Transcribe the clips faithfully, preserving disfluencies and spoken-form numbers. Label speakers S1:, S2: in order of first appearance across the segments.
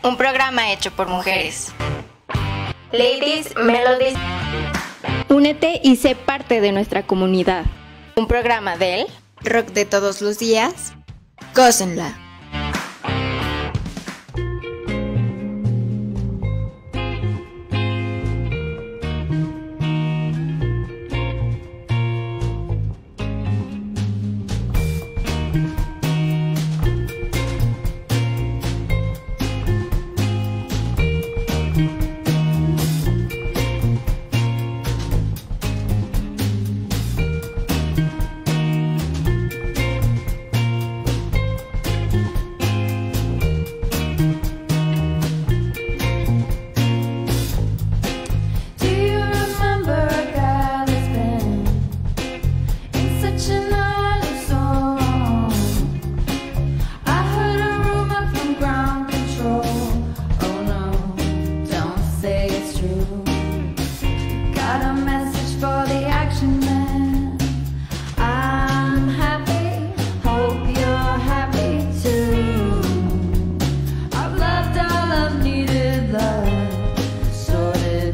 S1: un programa hecho por mujeres. Ladies Melodies.
S2: Únete y sé parte de nuestra comunidad.
S1: Un programa del
S3: rock de todos los días. Gócenla.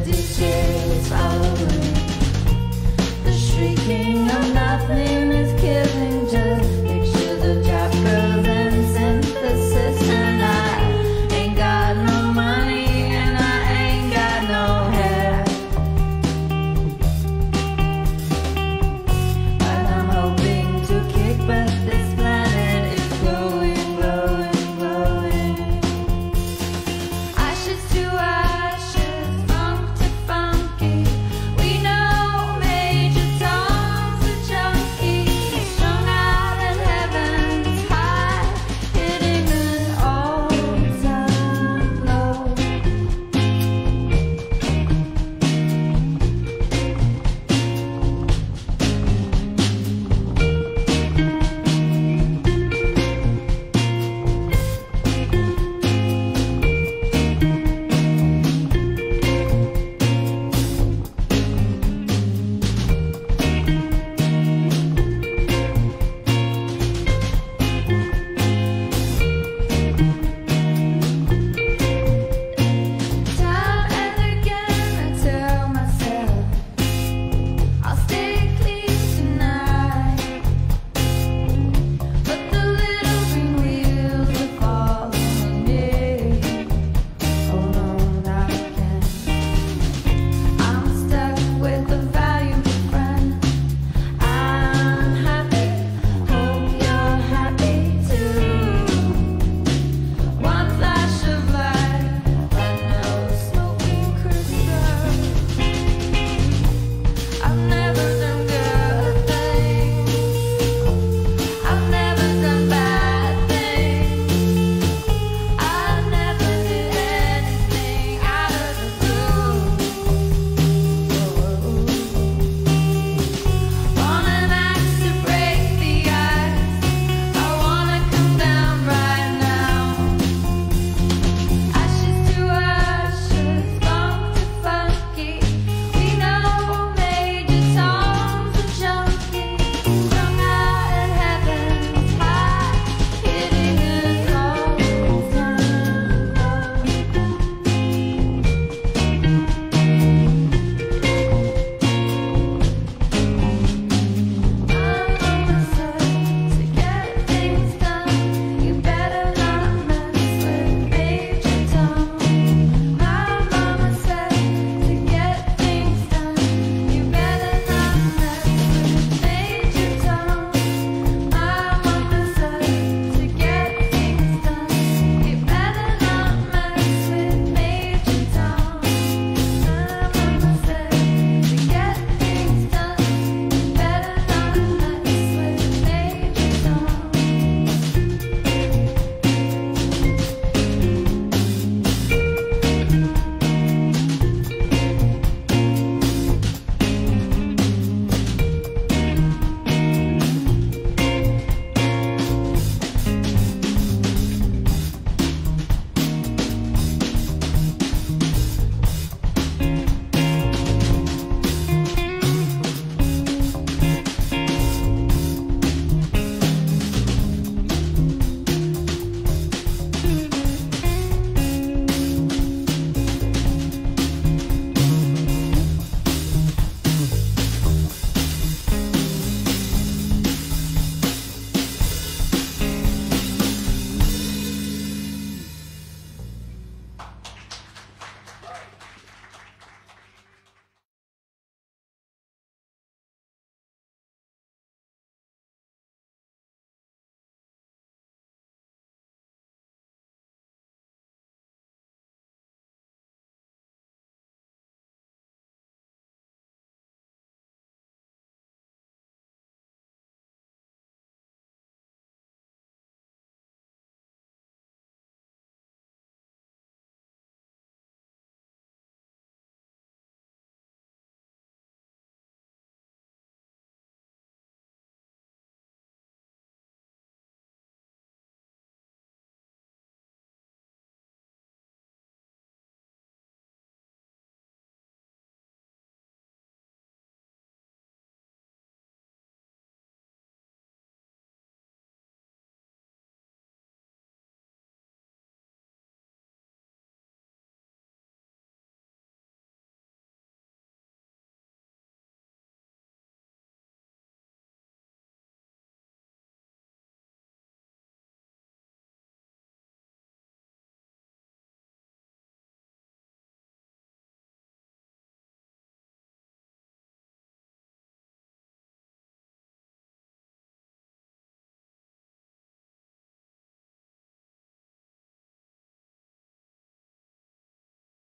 S4: King of nothing is killing.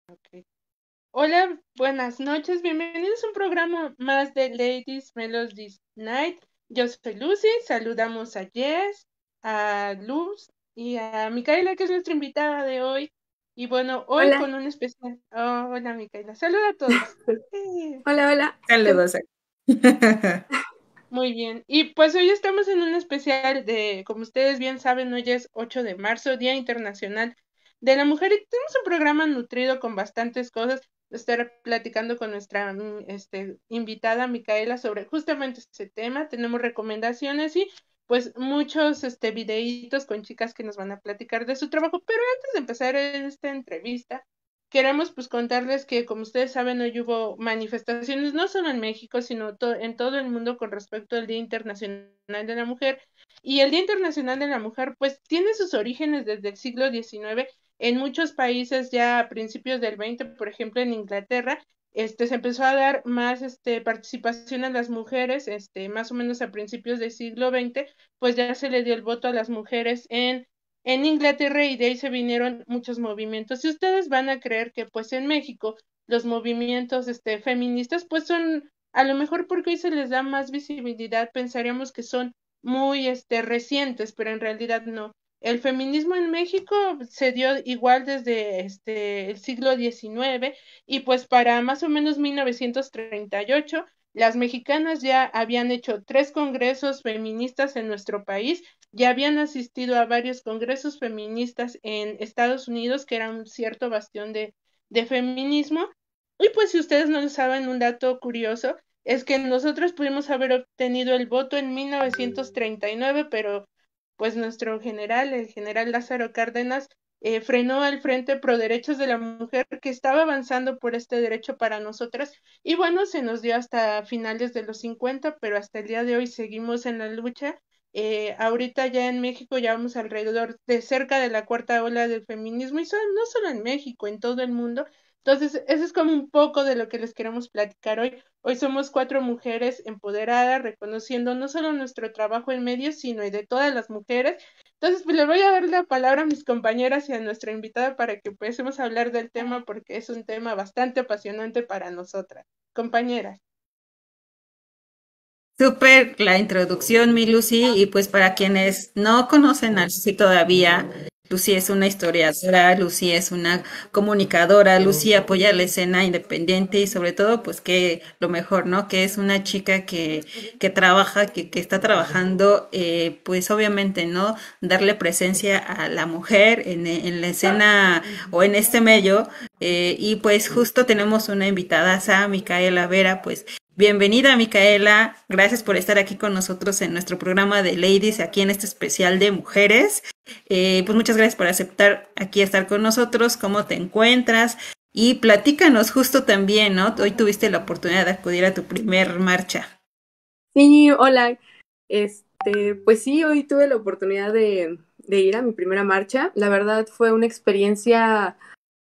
S4: Okay. Hola, buenas noches, bienvenidos a un programa más de Ladies Melodies Night. Yo soy Lucy, saludamos a Jess, a Luz y a Micaela, que es nuestra invitada de hoy. Y bueno, hoy
S5: Hola.
S4: con un especial... Oh, hola Micaela, saluda a todos.
S5: Hola, hola.
S6: Saludos.
S4: Muy bien, y pues hoy estamos en un especial de, como ustedes bien saben, hoy es ocho de marzo, Día Internacional de la Mujer, y tenemos un programa nutrido con bastantes cosas. Estar platicando con nuestra mm, este, invitada Micaela sobre justamente ese tema. Tenemos recomendaciones y pues muchos este, videitos con chicas que nos van a platicar de su trabajo, pero antes de empezar esta entrevista, queremos pues contarles que, como ustedes saben, hoy hubo manifestaciones no solo en México, sino to en todo el mundo con respecto al Día Internacional de la Mujer. Y el Día Internacional de la Mujer pues tiene sus orígenes desde el siglo diecinueve en muchos países. Ya a principios del veinte, por ejemplo en Inglaterra, este, se empezó a dar más este, participación a las mujeres, este, más o menos a principios del siglo veinte, pues ya se le dio el voto a las mujeres en en Inglaterra, y de ahí se vinieron muchos movimientos. Y ustedes van a creer que pues en México los movimientos este, feministas pues son, a lo mejor porque hoy se les da más visibilidad, pensaríamos que son muy este, recientes, pero en realidad no. El feminismo en México se dio igual desde este, el siglo diecinueve, y pues para más o menos mil novecientos treinta y ocho las mexicanas ya habían hecho tres congresos feministas en nuestro país, ya habían asistido a varios congresos feministas en Estados Unidos, que era un cierto bastión de, de feminismo. Y pues si ustedes no saben, un dato curioso es que nosotros pudimos haber obtenido el voto en mil novecientos treinta y nueve, pero pues nuestro general, el general Lázaro Cárdenas, eh, frenó al Frente Pro Derechos de la Mujer, que estaba avanzando por este derecho para nosotras, y bueno, se nos dio hasta finales de los cincuenta, pero hasta el día de hoy seguimos en la lucha. Eh, ahorita ya en México ya vamos alrededor de cerca de la cuarta ola del feminismo, y son, no solo en México, en todo el mundo. Entonces, eso es como un poco de lo que les queremos platicar hoy. Hoy somos cuatro mujeres empoderadas, reconociendo no solo nuestro trabajo en medios, sino y de todas las mujeres. Entonces, pues le voy a dar la palabra a mis compañeras y a nuestra invitada para que empecemos a hablar del tema, porque es un tema bastante apasionante para nosotras. Compañeras.
S6: Súper la introducción, mi Lucy, y pues para quienes no conocen a Lucy todavía, Lucy es una historiadora, Lucy es una comunicadora, Lucy apoya la escena independiente y sobre todo pues que lo mejor, ¿no? Que es una chica que, que trabaja, que, que está trabajando, eh, pues obviamente, ¿no? Darle presencia a la mujer en, en la escena o en este medio, eh, y pues justo tenemos una invitada, a Micaela Vera, pues bienvenida, Micaela, gracias por estar aquí con nosotros en nuestro programa de Ladies, aquí en este especial de mujeres. Eh, pues muchas gracias por aceptar aquí estar con nosotros, cómo te encuentras y platícanos justo también, ¿no? Hoy tuviste la oportunidad de acudir a tu primer marcha.
S5: Sí, hola. Este, pues sí, hoy tuve la oportunidad de, de ir a mi primera marcha. La verdad fue una experiencia...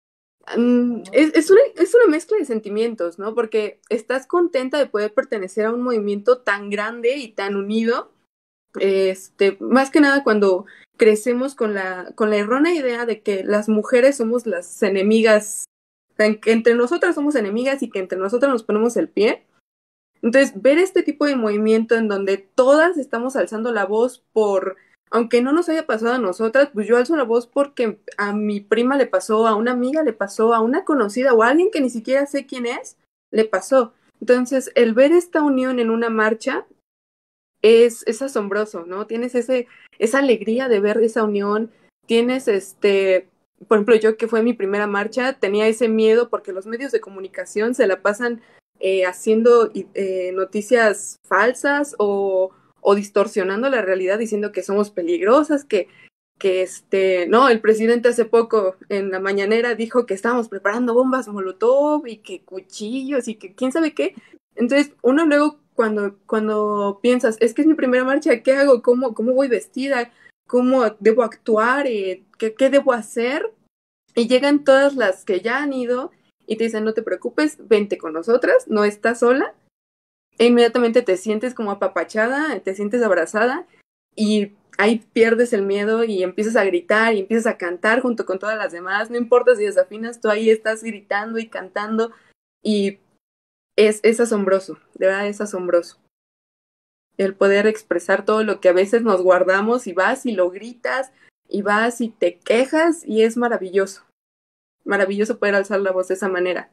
S5: Es, es, una, es una mezcla de sentimientos, ¿no? Porque estás contenta de poder pertenecer a un movimiento tan grande y tan unido, este, más que nada cuando crecemos con la, con la errónea idea de que las mujeres somos las enemigas, que entre nosotras somos enemigas y que entre nosotras nos ponemos el pie. Entonces, ver este tipo de movimiento en donde todas estamos alzando la voz por... Aunque no nos haya pasado a nosotras, pues yo alzo la voz porque a mi prima le pasó, a una amiga le pasó, a una conocida o a alguien que ni siquiera sé quién es, le pasó. Entonces, el ver esta unión en una marcha es, es asombroso, ¿no? Tienes ese, esa alegría de ver esa unión, tienes este... Por ejemplo, yo que fue mi primera marcha, tenía ese miedo porque los medios de comunicación se la pasan eh, haciendo eh, noticias falsas o... o distorsionando la realidad diciendo que somos peligrosas, que, que este, no, el presidente hace poco en la mañanera dijo que estábamos preparando bombas molotov y que cuchillos y que quién sabe qué. Entonces, uno luego cuando, cuando piensas, es que es mi primera marcha, ¿qué hago? ¿Cómo, cómo voy vestida? ¿Cómo debo actuar? Eh, ¿qué, ¿Qué debo hacer? Y llegan todas las que ya han ido y te dicen, no te preocupes, vente con nosotras, no estás sola. E inmediatamente te sientes como apapachada, te sientes abrazada y ahí pierdes el miedo y empiezas a gritar y empiezas a cantar junto con todas las demás, no importa si desafinas, tú ahí estás gritando y cantando y es, es asombroso, de verdad es asombroso. El poder expresar todo lo que a veces nos guardamos y vas y lo gritas y vas y te quejas y es maravilloso, maravilloso poder alzar la voz de esa manera.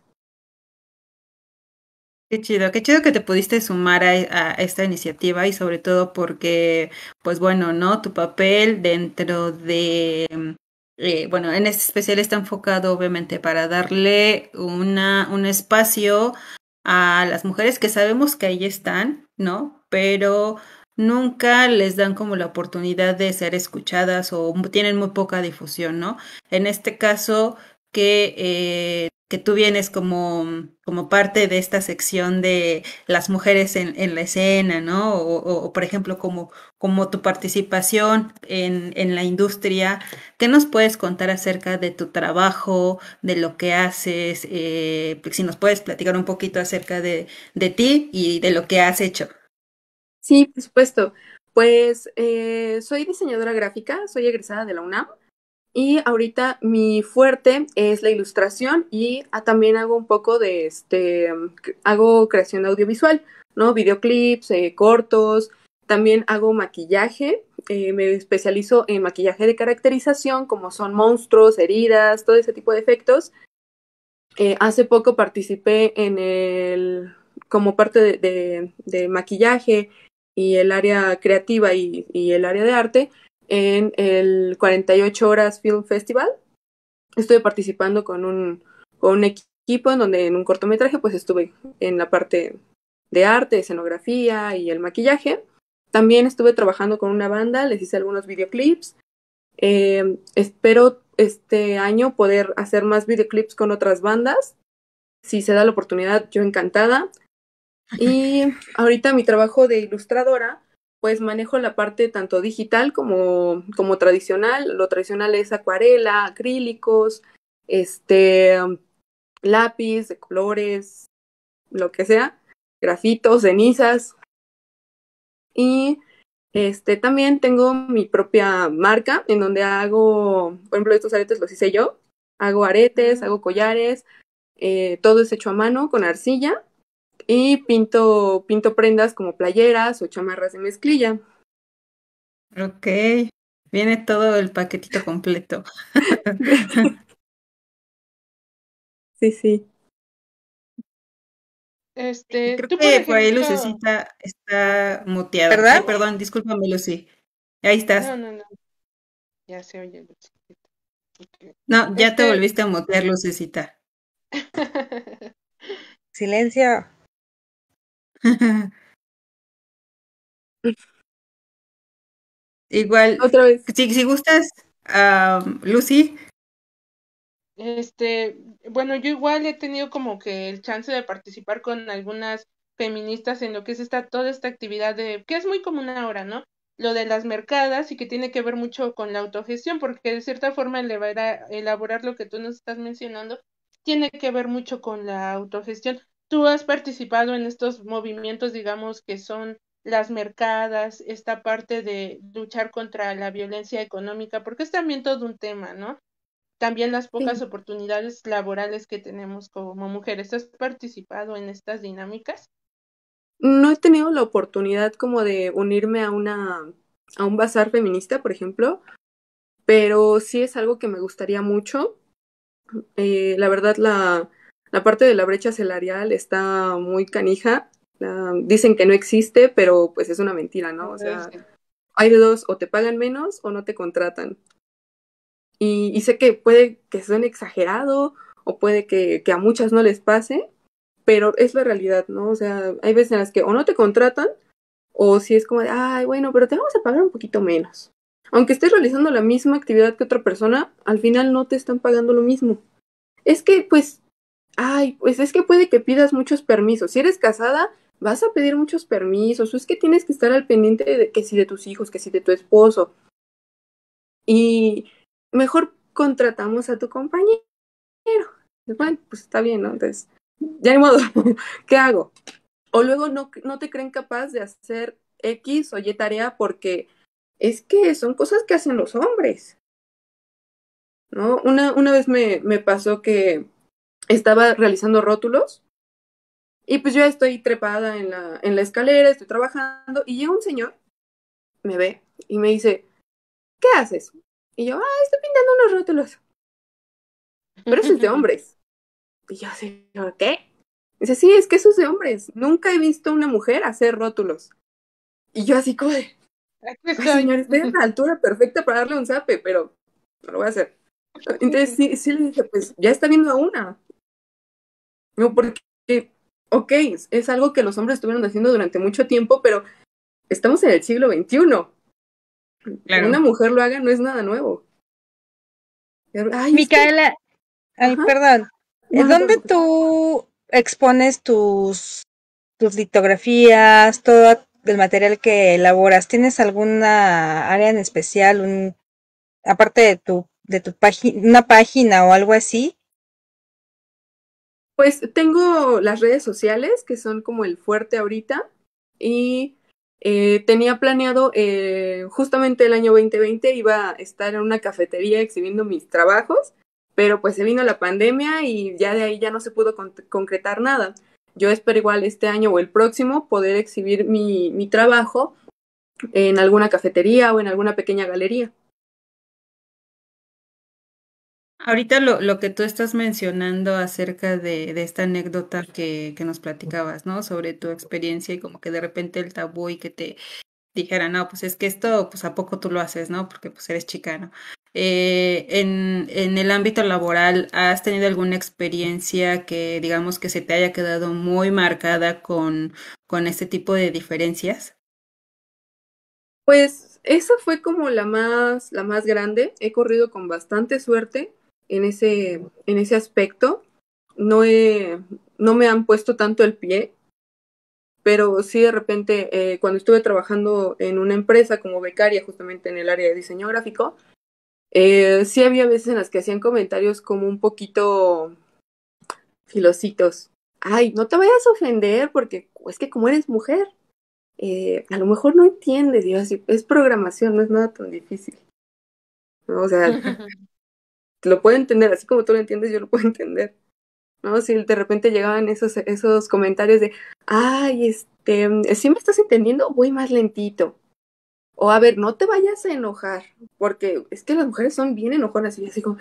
S6: Qué chido, qué chido que te pudiste sumar a, a esta iniciativa y sobre todo porque, pues bueno, ¿no? Tu papel dentro de, eh, bueno, en este especial está enfocado obviamente para darle una, un espacio a las mujeres que sabemos que ahí están, ¿no? Pero nunca les dan como la oportunidad de ser escuchadas o tienen muy poca difusión, ¿no? En este caso, que, eh, que tú vienes como, como parte de esta sección de las mujeres en, en la escena, ¿no? O, o, o por ejemplo, como, como tu participación en, en la industria, ¿qué nos puedes contar acerca de tu trabajo, de lo que haces? Eh, si nos puedes platicar un poquito acerca de, de ti y de lo que has hecho.
S5: Sí, por supuesto. Pues eh, soy diseñadora gráfica, soy egresada de la UNAM y ahorita mi fuerte es la ilustración y ah, también hago un poco de, este, hago creación audiovisual, ¿no? Videoclips, eh, cortos, también hago maquillaje, eh, me especializo en maquillaje de caracterización, como son monstruos, heridas, todo ese tipo de efectos. Eh, hace poco participé en el, como parte de, de, de maquillaje y el área creativa y, y el área de arte en el cuarenta y ocho horas Film Festival. Estuve participando con un, con un equipo en donde en un cortometraje pues estuve en la parte de arte, escenografía y el maquillaje. También estuve trabajando con una banda, les hice algunos videoclips. Eh, espero este año poder hacer más videoclips con otras bandas. Si se da la oportunidad, yo encantada. Y ahorita mi trabajo de ilustradora, pues manejo la parte tanto digital como, como tradicional. Lo tradicional es acuarela, acrílicos, este, lápiz de colores, lo que sea, grafitos, cenizas. Y este, también tengo mi propia marca en donde hago, por ejemplo, estos aretes los hice yo. Hago aretes, hago collares, eh, todo es hecho a mano con arcilla. Y pinto, pinto prendas como playeras o chamarras de mezclilla.
S6: Ok, viene todo el paquetito completo.
S5: Sí, sí.
S4: Este,
S6: Creo
S4: tú, por
S6: que por ahí
S4: ejemplo,
S6: Lucecita está muteada. Ay,
S4: ¿verdad?
S6: perdón, discúlpame, Lucy. Ahí estás.
S4: No, no, no, ya se oye, Lucecita. Ok.
S6: No, ya te
S4: Este,
S6: volviste a mutear, Lucecita.
S7: Silencio.
S6: Igual,
S5: Otra vez.
S6: si, si gustas, um, Lucy.
S4: Este, bueno, yo igual he tenido como que el chance de participar con algunas feministas en lo que es esta, toda esta actividad de, que es muy común ahora, ¿no? Lo de las mercadas y que tiene que ver mucho con la autogestión, porque de cierta forma elaborar, elaborar lo que tú nos estás mencionando tiene que ver mucho con la autogestión. ¿Tú has participado en estos movimientos, digamos, que son las mercadas, esta parte de luchar contra la violencia económica? Porque es también todo un tema, ¿no? También las pocas
S5: Sí.
S4: oportunidades laborales que tenemos como mujeres. ¿Has participado en estas dinámicas?
S5: No he tenido la oportunidad como de unirme a una, a un bazar feminista, por ejemplo, pero sí es algo que me gustaría mucho. Eh, la verdad, la, la parte de la brecha salarial está muy canija. La- dicen que no existe, pero pues es una mentira, ¿no? O sea, hay de dos, o te pagan menos o no te contratan. Y, y sé que puede que suene exagerado o puede que, que a muchas no les pase, pero es la realidad, ¿no? O sea, hay veces en las que o no te contratan o si es como de, ay, bueno, pero te vamos a pagar un poquito menos. Aunque estés realizando la misma actividad que otra persona, al final no te están pagando lo mismo. Es que, pues, ay, pues es que puede que pidas muchos permisos. Si eres casada, vas a pedir muchos permisos, o es que tienes que estar al pendiente de que si de tus hijos, que si de tu esposo. Y mejor contratamos a tu compañero. Bueno, pues está bien, ¿no? Entonces, ya ni modo, ¿qué hago? O luego no, no te creen capaz de hacer X o Y tarea porque es que son cosas que hacen los hombres, ¿no? Una, una vez me, me pasó que estaba realizando rótulos y pues yo estoy trepada en la, en la escalera, estoy trabajando y llega un señor, me ve y me dice, ¿qué haces? Y yo, ah, estoy pintando unos rótulos. Pero eso es de hombres. Y yo así, ¿qué? Dice, sí, es que eso es de hombres. Nunca he visto a una mujer hacer rótulos. Y yo así como de, ay, señor, estoy a la altura perfecta para darle un zape, pero no lo voy a hacer. Entonces sí, sí le dije, pues ya está viendo a una. No, porque, ok, es algo que los hombres estuvieron haciendo durante mucho tiempo, pero estamos en el siglo veintiuno. Claro. Que una mujer lo haga no es nada nuevo.
S7: Ay, Micaela, es que... ay, Ajá. perdón. No, ¿Dónde no, no, tú expones tus, tus litografías, todo el material que elaboras? ¿Tienes alguna área en especial, un, aparte de tu, de tu página, una página o algo así?
S5: Pues tengo las redes sociales, que son como el fuerte ahorita, y eh, tenía planeado, eh, justamente el año veinte veinte iba a estar en una cafetería exhibiendo mis trabajos, pero pues se vino la pandemia y ya de ahí ya no se pudo con- concretar nada. Yo espero igual este año o el próximo poder exhibir mi, mi trabajo en alguna cafetería o en alguna pequeña galería.
S6: Ahorita lo, lo que tú estás mencionando acerca de, de esta anécdota que, que nos platicabas, ¿no? Sobre tu experiencia y como que de repente el tabú y que te dijera, no, pues es que esto, pues a poco tú lo haces, ¿no? Porque pues eres chicano. Eh, en, en el ámbito laboral, ¿has tenido alguna experiencia que digamos que se te haya quedado muy marcada con, con este tipo de diferencias?
S5: Pues esa fue como la más, la más grande. He corrido con bastante suerte en ese, en ese aspecto. No he, no me han puesto tanto el pie, pero sí de repente eh, cuando estuve trabajando en una empresa como becaria justamente en el área de diseño gráfico, eh, sí había veces en las que hacían comentarios como un poquito filositos. Ay, no te vayas a ofender porque es que como eres mujer, eh, a lo mejor no entiendes. Y yo así, es programación, no es nada tan difícil, ¿no? O sea, lo puedo entender, así como tú lo entiendes, yo lo puedo entender, ¿no? Si de repente llegaban esos, esos comentarios de, ay, este, ¿sí me estás entendiendo? Voy más lentito. O a ver, no te vayas a enojar, porque es que las mujeres son bien enojonas, y así como...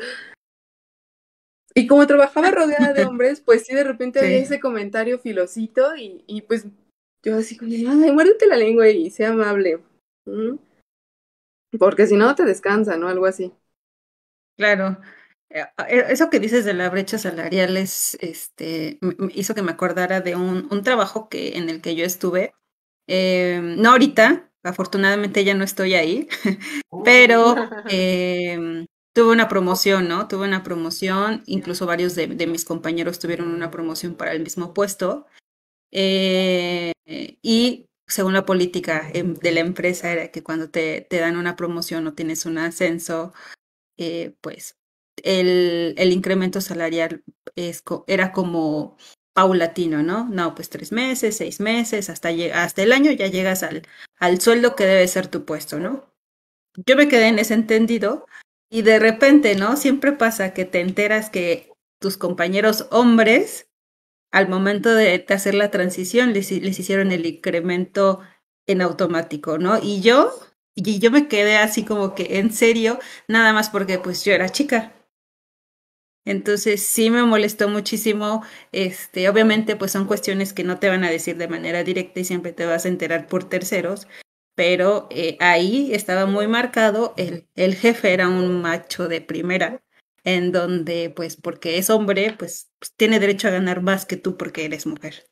S5: Y como trabajaba rodeada de hombres, pues sí, de repente sí había ese comentario filosito, y, y pues yo así como, ay, muérdete la lengua y sea amable. ¿Mm? Porque si no te descansa, ¿no? Algo así.
S6: Claro. Eso que dices de la brecha salarial es, este, hizo que me acordara de un, un trabajo que, en el que yo estuve. Eh, no ahorita, afortunadamente ya no estoy ahí, pero eh, tuve una promoción, ¿no? Tuve una promoción, incluso varios de, de mis compañeros tuvieron una promoción para el mismo puesto. Eh, y según la política eh, de la empresa era que cuando te, te dan una promoción o tienes un ascenso, eh, pues el, el incremento salarial es, era como paulatino, ¿no? No, pues tres meses, seis meses, hasta, hasta el año ya llegas al, al sueldo que debe ser tu puesto, ¿no? Yo me quedé en ese entendido y de repente, ¿no? Siempre pasa que te enteras que tus compañeros hombres, al momento de hacer la transición, les, les hicieron el incremento en automático, ¿no? Y yo, y yo me quedé así como que en serio, nada más porque pues yo era chica. Entonces sí me molestó muchísimo, este, obviamente pues son cuestiones que no te van a decir de manera directa y siempre te vas a enterar por terceros, pero eh, ahí estaba muy marcado, el, el jefe era un macho de primera, en donde pues porque es hombre, pues, pues tiene derecho a ganar más que tú porque eres mujer.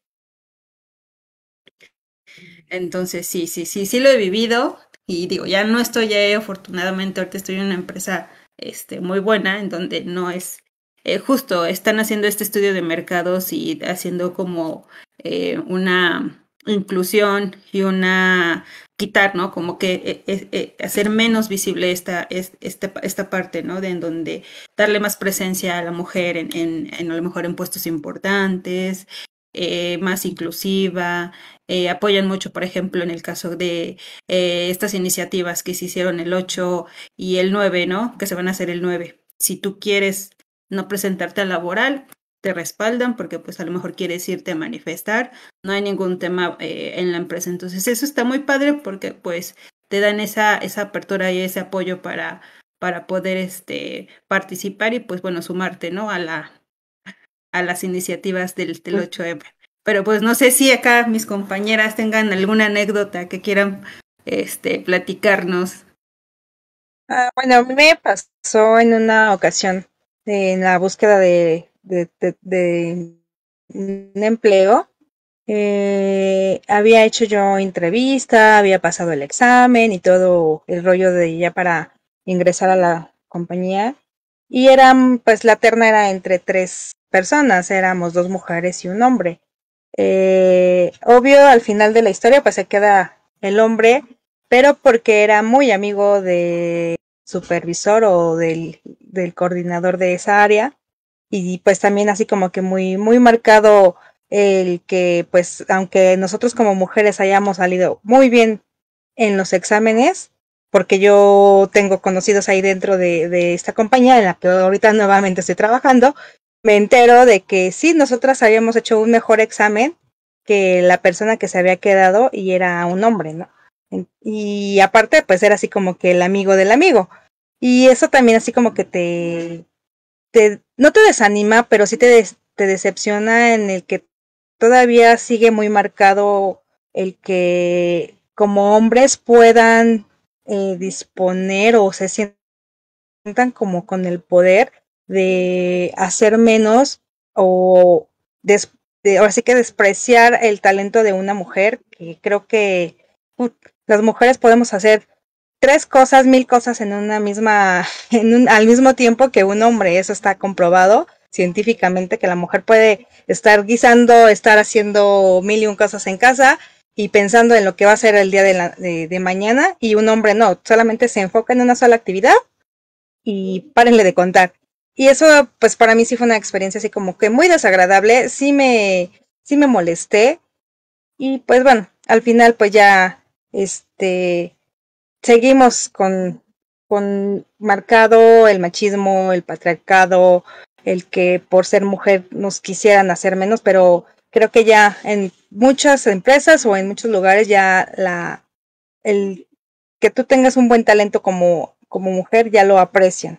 S6: Entonces sí, sí, sí, sí lo he vivido y digo, ya no estoy ahí, afortunadamente ahorita estoy en una empresa este, muy buena, en donde no es... Eh, justo están haciendo este estudio de mercados y haciendo como eh, una inclusión y una quitar, ¿no? Como que eh, eh, hacer menos visible esta, esta, esta parte, ¿no? De en donde darle más presencia a la mujer en, en, en a lo mejor en puestos importantes, eh, más inclusiva, eh, apoyan mucho, por ejemplo, en el caso de eh, estas iniciativas que se hicieron el ocho y el nueve, ¿no? Que se van a hacer el nueve. Si tú quieres no presentarte a laboral, te respaldan porque pues a lo mejor quieres irte a manifestar, no hay ningún tema eh, en la empresa. Entonces eso está muy padre porque pues te dan esa, esa apertura y ese apoyo para, para poder este, participar y pues bueno, sumarte, ¿no? A la, a las iniciativas del, del ocho eme. Pero pues no sé si acá mis compañeras tengan alguna anécdota que quieran este, platicarnos.
S7: Ah, bueno, a mí me pasó en una ocasión en la búsqueda de, de, de, de un empleo. Eh, había hecho yo entrevista, había pasado el examen y todo el rollo de ya para ingresar a la compañía. Y eran, pues la terna era entre tres personas, éramos dos mujeres y un hombre. Eh, obvio, al final de la historia, pues se queda el hombre, pero porque era muy amigo del supervisor o del, del coordinador de esa área. Y pues también así como que muy, muy marcado el que, pues, aunque nosotros como mujeres hayamos salido muy bien en los exámenes, porque yo tengo conocidos ahí dentro de, de esta compañía en la que ahorita nuevamente estoy trabajando, me entero de que sí, nosotras habíamos hecho un mejor examen que la persona que se había quedado y era un hombre, ¿no? Y aparte, pues era así como que el amigo del amigo. Y eso también así como que te, te no te desanima, pero sí te, des, te decepciona en el que todavía sigue muy marcado el que como hombres puedan eh, disponer o se sientan como con el poder de hacer menos o des, de, ahora sí que despreciar el talento de una mujer, que creo que uh, las mujeres podemos hacer tres cosas, mil cosas en una misma, en un, al mismo tiempo que un hombre. Eso está comprobado científicamente, que la mujer puede estar guisando, estar haciendo mil y un cosas en casa y pensando en lo que va a ser el día de, la, de, de mañana, y un hombre no, solamente se enfoca en una sola actividad y párenle de contar. Y eso, pues para mí sí fue una experiencia así como que muy desagradable, sí me, sí me molesté, y pues bueno, al final pues ya, este, seguimos con, con marcado el machismo, el patriarcado, el que por ser mujer nos quisieran hacer menos, pero creo que ya en muchas empresas o en muchos lugares ya la, el que tú tengas un buen talento como, como mujer ya lo aprecian.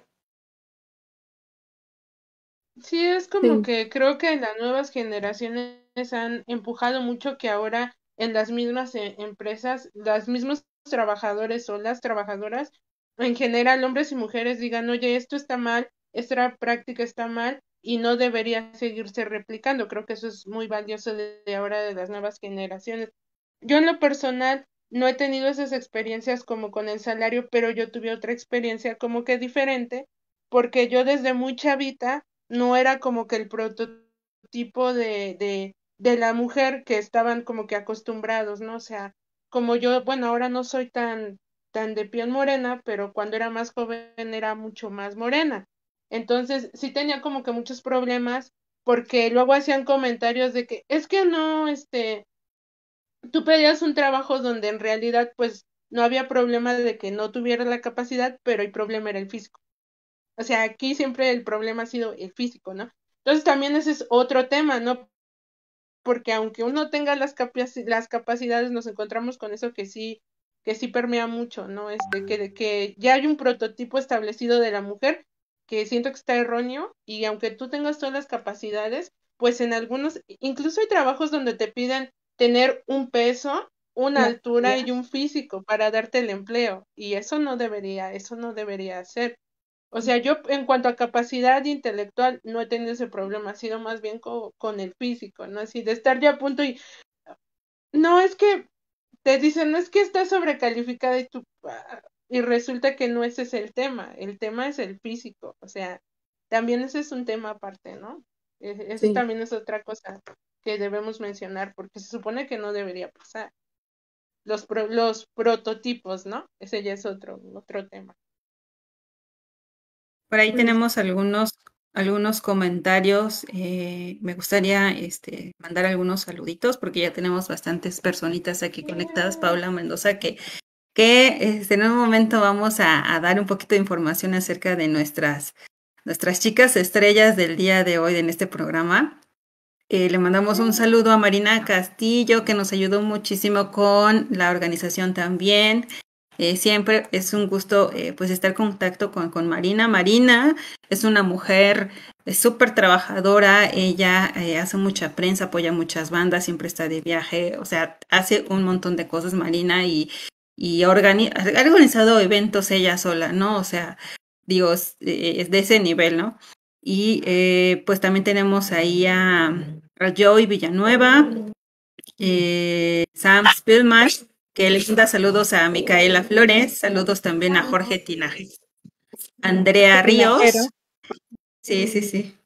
S4: Sí, es como sí. que creo que las nuevas generaciones han empujado mucho que ahora en las mismas eh, empresas, los mismos trabajadores o las trabajadoras, en general hombres y mujeres digan, oye, esto está mal, esta práctica está mal y no debería seguirse replicando. Creo que eso es muy valioso de, de ahora de las nuevas generaciones. Yo en lo personal no he tenido esas experiencias como con el salario, pero yo tuve otra experiencia como que diferente, porque yo desde muy chavita no era como que el prototipo de, de, de la mujer que estaban como que acostumbrados, ¿no? O sea, como yo, bueno, ahora no soy tan, tan de piel morena, pero cuando era más joven era mucho más morena. Entonces, sí tenía como que muchos problemas, porque luego hacían comentarios de que es que no, este, tú pedías un trabajo donde en realidad pues no había problema de que no tuviera la capacidad, pero el problema era el físico. O sea, aquí siempre el problema ha sido el físico, ¿no? Entonces también ese es otro tema, ¿no? Porque aunque uno tenga las, capaci las capacidades, nos encontramos con eso que sí, que sí permea mucho, ¿no? Este, que, que ya hay un prototipo establecido de la mujer que siento que está erróneo, y aunque tú tengas todas las capacidades, pues en algunos, incluso hay trabajos donde te piden tener un peso, una no, altura yeah. y un físico para darte el empleo, y eso no debería, eso no debería ser. O sea, yo en cuanto a capacidad intelectual no he tenido ese problema, ha sido más bien co con el físico, ¿no? Así de estar ya a punto y no, es que te dicen, no, es que estás sobrecalificada y tú, y resulta que no ese es el tema, el tema es el físico. O sea, también ese es un tema aparte, ¿no? Eso sí. También es otra cosa que debemos mencionar, porque se supone que no debería pasar. Los, pro, los prototipos, ¿no? Ese ya es otro, otro tema.
S6: Por ahí tenemos algunos algunos comentarios. Eh, me gustaría este, mandar algunos saluditos porque ya tenemos bastantes personitas aquí conectadas. Paula Mendoza, que, que este, en un momento vamos a, a dar un poquito de información acerca de nuestras, nuestras chicas estrellas del día de hoy en este programa. Eh, le mandamos un saludo a Marina Castillo, que nos ayudó muchísimo con la organización también. Eh, siempre es un gusto eh, pues estar en contacto con, con Marina. Marina es una mujer súper trabajadora, ella eh, hace mucha prensa, apoya muchas bandas, siempre está de viaje, o sea, hace un montón de cosas Marina y, y organi ha organizado eventos ella sola, ¿no? O sea, digo, es, es de ese nivel, ¿no? Y eh, pues también tenemos ahí a, a Joy Villanueva, eh, Sam Spielman, que le manda saludos a Micaela Flores, saludos también a Jorge Tinaje, Andrea Ríos, sí, sí, sí,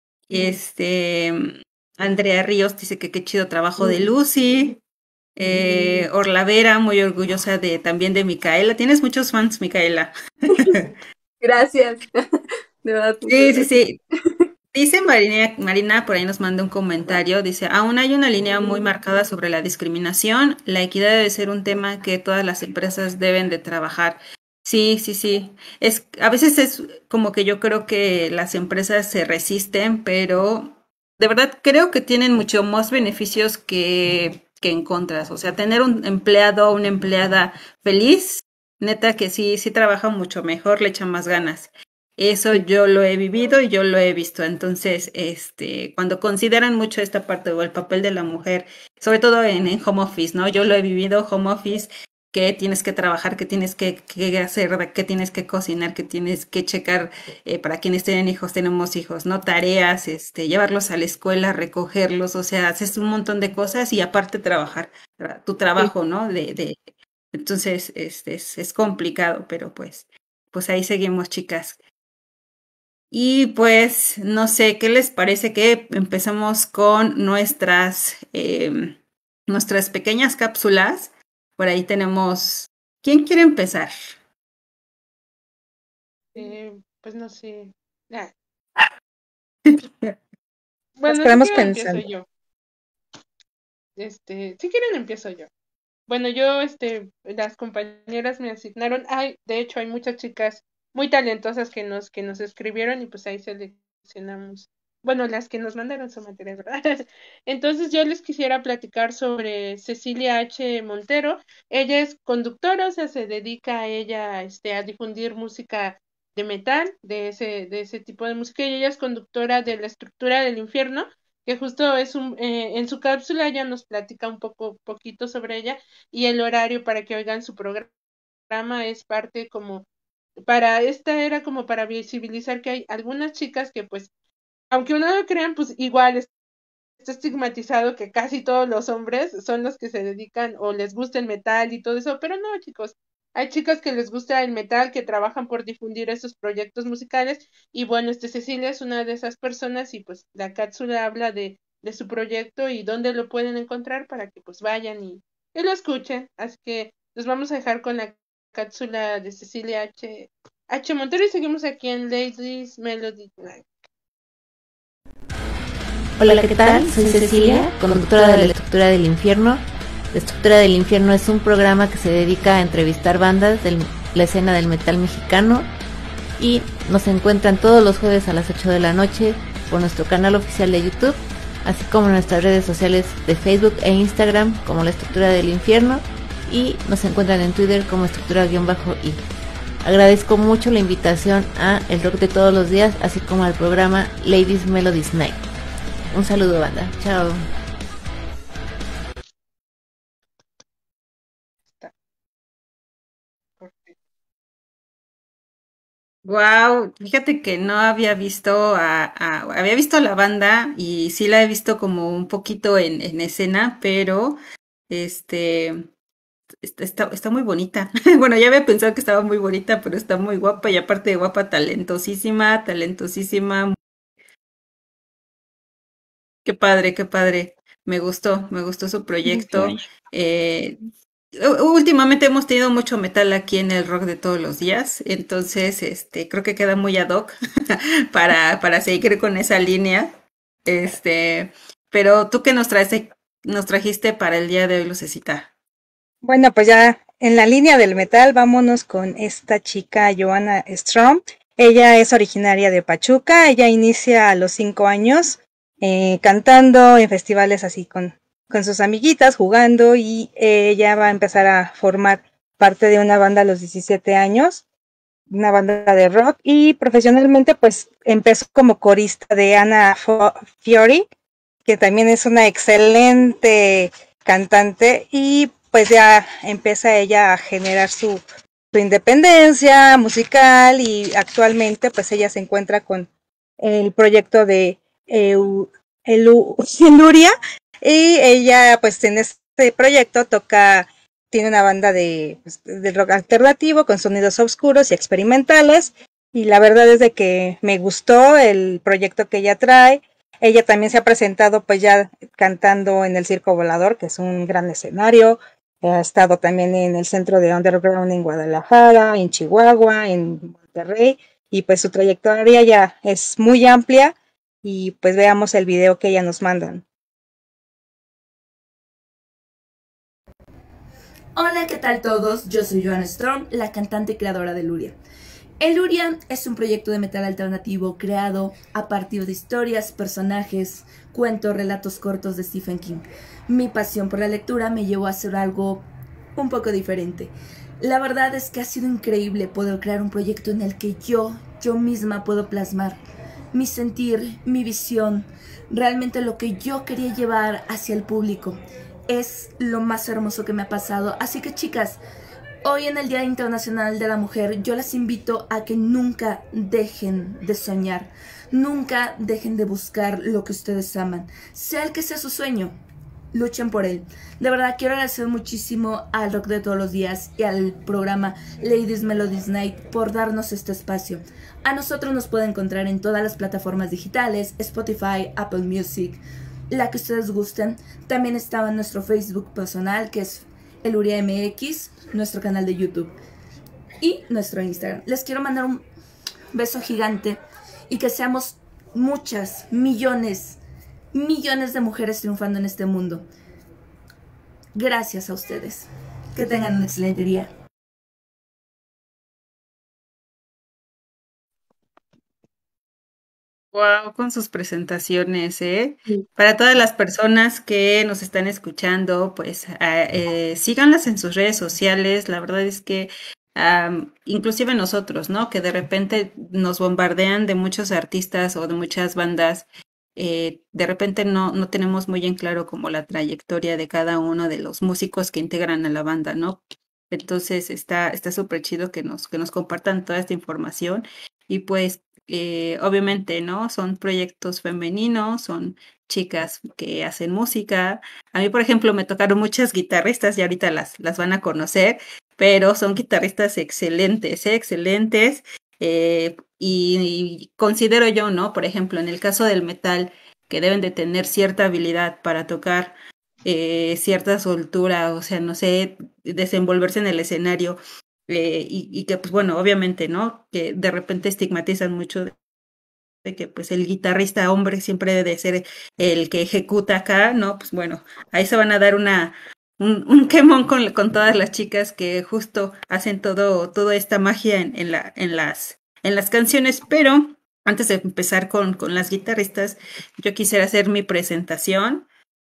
S6: este, Andrea Ríos dice que qué chido trabajo de Lucy, eh, Orla Vera, muy orgullosa de también de Micaela, tienes muchos fans, Micaela.
S5: Gracias, de verdad.
S6: Sí, sí, sí. Dice Marina, Marina, por ahí nos manda un comentario, dice, aún hay una línea muy marcada sobre la discriminación, la equidad debe ser un tema que todas las empresas deben de trabajar. Sí, sí, sí. Es, a veces es como que yo creo que las empresas se resisten, pero de verdad creo que tienen mucho más beneficios que, que en contras. O sea, tener un empleado o una empleada feliz, neta que sí, sí trabaja mucho mejor, le echa más ganas. Eso yo lo he vivido y yo lo he visto. Entonces, este, cuando consideran mucho esta parte o el papel de la mujer, sobre todo en, en home office, ¿no? Yo lo he vivido, home office, que tienes que trabajar, que tienes que, que hacer, que tienes que cocinar, que tienes que checar, eh, para quienes tienen hijos, tenemos hijos, ¿no? Tareas, este, llevarlos a la escuela, recogerlos, o sea, haces un montón de cosas y aparte trabajar, tu trabajo, ¿no? De, de, entonces, este, es, es complicado, pero pues, pues ahí seguimos, chicas. Y pues, no sé, ¿qué les parece que empezamos con nuestras, eh, nuestras pequeñas cápsulas? Por ahí tenemos... ¿Quién quiere empezar?
S4: Eh, pues no sé. Ah.
S7: Bueno,
S4: si
S7: quedamos
S4: quieren
S7: pensando.
S4: empiezo yo. Este, si quieren empiezo yo. Bueno, yo, este, las compañeras me asignaron, ay, de hecho hay muchas chicas muy talentosas que nos, que nos escribieron y pues ahí seleccionamos, bueno, las que nos mandaron su material, ¿verdad? Entonces yo les quisiera platicar sobre Cecilia H. Montero. Ella es conductora, o sea, se dedica a ella, este, a difundir música de metal, de ese, de ese tipo de música, y ella es conductora de La Estructura del Infierno, que justo es un, eh, en su cápsula ella nos platica un poco, poquito sobre ella, y el horario para que oigan su programa es parte como, para esta era como para visibilizar que hay algunas chicas que pues, aunque uno no crean, pues igual está estigmatizado que casi todos los hombres son los que se dedican o les gusta el metal y todo eso, pero no, chicos, hay chicas que les gusta el metal, que trabajan por difundir esos proyectos musicales, y bueno, este Cecilia es una de esas personas, y pues la cápsula habla de, de su proyecto y dónde lo pueden encontrar para que pues vayan y, y lo escuchen. Así que los vamos a dejar con la cápsula de Cecilia H. H. Montero y seguimos aquí en Ladies Melody Night.
S8: Hola, ¿qué tal? Soy Cecilia, conductora de La Estructura del Infierno. La Estructura del Infierno es un programa que se dedica a entrevistar bandas de la escena del metal mexicano y nos encuentran todos los jueves a las ocho de la noche por nuestro canal oficial de YouTube, así como en nuestras redes sociales de Facebook e Instagram como La Estructura del Infierno, y nos encuentran en Twitter como estructura-i. Agradezco mucho la invitación a El Rock de Todos los Días, así como al programa Ladies Melody Night. Un saludo, banda. Chao.
S6: Wow, fíjate que no había visto a, a- había visto a la banda y sí la he visto como un poquito en, en escena, pero este está, está, está muy bonita. Bueno, ya había pensado que estaba muy bonita, pero está muy guapa y aparte de guapa, talentosísima, talentosísima. Qué padre, qué padre. Me gustó, me gustó su proyecto. Eh, últimamente hemos tenido mucho metal aquí en el rock de todos los días, entonces este creo que queda muy ad hoc para, para seguir con esa línea. Este, pero tú qué nos traes, nos trajiste para el día de hoy, Lucecita.
S7: Bueno, pues ya en la línea del metal, vámonos con esta chica, Joanna Strom. Ella es originaria de Pachuca, ella inicia a los cinco años eh, cantando en festivales así con, con sus amiguitas, jugando, y eh, ella va a empezar a formar parte de una banda a los diecisiete años, una banda de rock, y profesionalmente pues empezó como corista de Anna Fiori, que también es una excelente cantante, y pues ya empieza ella a generar su, su independencia musical, y actualmente pues ella se encuentra con el proyecto de Eu, Elu, Eluria, y ella pues en este proyecto toca, tiene una banda de, pues, de rock alternativo con sonidos oscuros y experimentales, y la verdad es de que me gustó el proyecto que ella trae. Ella también se ha presentado pues ya cantando en el Circo Volador, que es un gran escenario. Ha estado también en el Centro de Underground en Guadalajara, en Chihuahua, en Monterrey, y pues su trayectoria ya es muy amplia, y pues veamos el video que ella nos mandan.
S9: Hola, ¿qué tal todos? Yo soy Joanna Strom, la cantante y creadora de Eluria. Eluria es un proyecto de metal alternativo creado a partir de historias, personajes, cuentos, relatos cortos de Stephen King. Mi pasión por la lectura me llevó a hacer algo un poco diferente. La verdad es que ha sido increíble poder crear un proyecto en el que yo, yo misma puedo plasmar mi sentir, mi visión, realmente lo que yo quería llevar hacia el público. Es lo más hermoso que me ha pasado. Así que, chicas, hoy en el Día Internacional de la Mujer, yo las invito a que nunca dejen de soñar, nunca dejen de buscar lo que ustedes aman, sea el que sea su sueño, luchen por él. De verdad, quiero agradecer muchísimo al Rock de Todos los Días y al programa Ladies Melodies Night por darnos este espacio. A nosotros nos pueden encontrar en todas las plataformas digitales, Spotify, Apple Music, la que ustedes gusten. También estaba en nuestro Facebook personal, que es Eluria M X, nuestro canal de YouTube y nuestro Instagram. Les quiero mandar un beso gigante y que seamos muchas, millones, millones de mujeres triunfando en este mundo. Gracias a ustedes. Que tengan un excelente día.
S6: Wow, con sus presentaciones, ¿eh? Sí. Para todas las personas que nos están escuchando, pues eh, síganlas en sus redes sociales. La verdad es que um, inclusive nosotros, ¿no? Que de repente nos bombardean de muchos artistas o de muchas bandas, eh, de repente no, no tenemos muy en claro como la trayectoria de cada uno de los músicos que integran a la banda, ¿no? Entonces está está súper chido que nos, que nos compartan toda esta información y pues Eh, obviamente, ¿no? Son proyectos femeninos, son chicas que hacen música. A mí, por ejemplo, me tocaron muchas guitarristas y ahorita las, las van a conocer, pero son guitarristas excelentes, ¿eh? excelentes. Eh, y, y considero yo, ¿no? Por ejemplo, en el caso del metal, que deben de tener cierta habilidad para tocar eh, cierta soltura, o sea, no sé, desenvolverse en el escenario. Eh, y, y que pues bueno, obviamente, ¿no? Que de repente estigmatizan mucho de, de que pues el guitarrista hombre siempre debe de ser el que ejecuta acá, ¿no? Pues bueno, ahí se van a dar una un, un quemón con, con todas las chicas que justo hacen todo, toda esta magia en, en, la, en, las, en las canciones, pero antes de empezar con, con las guitarristas, yo quisiera hacer mi presentación.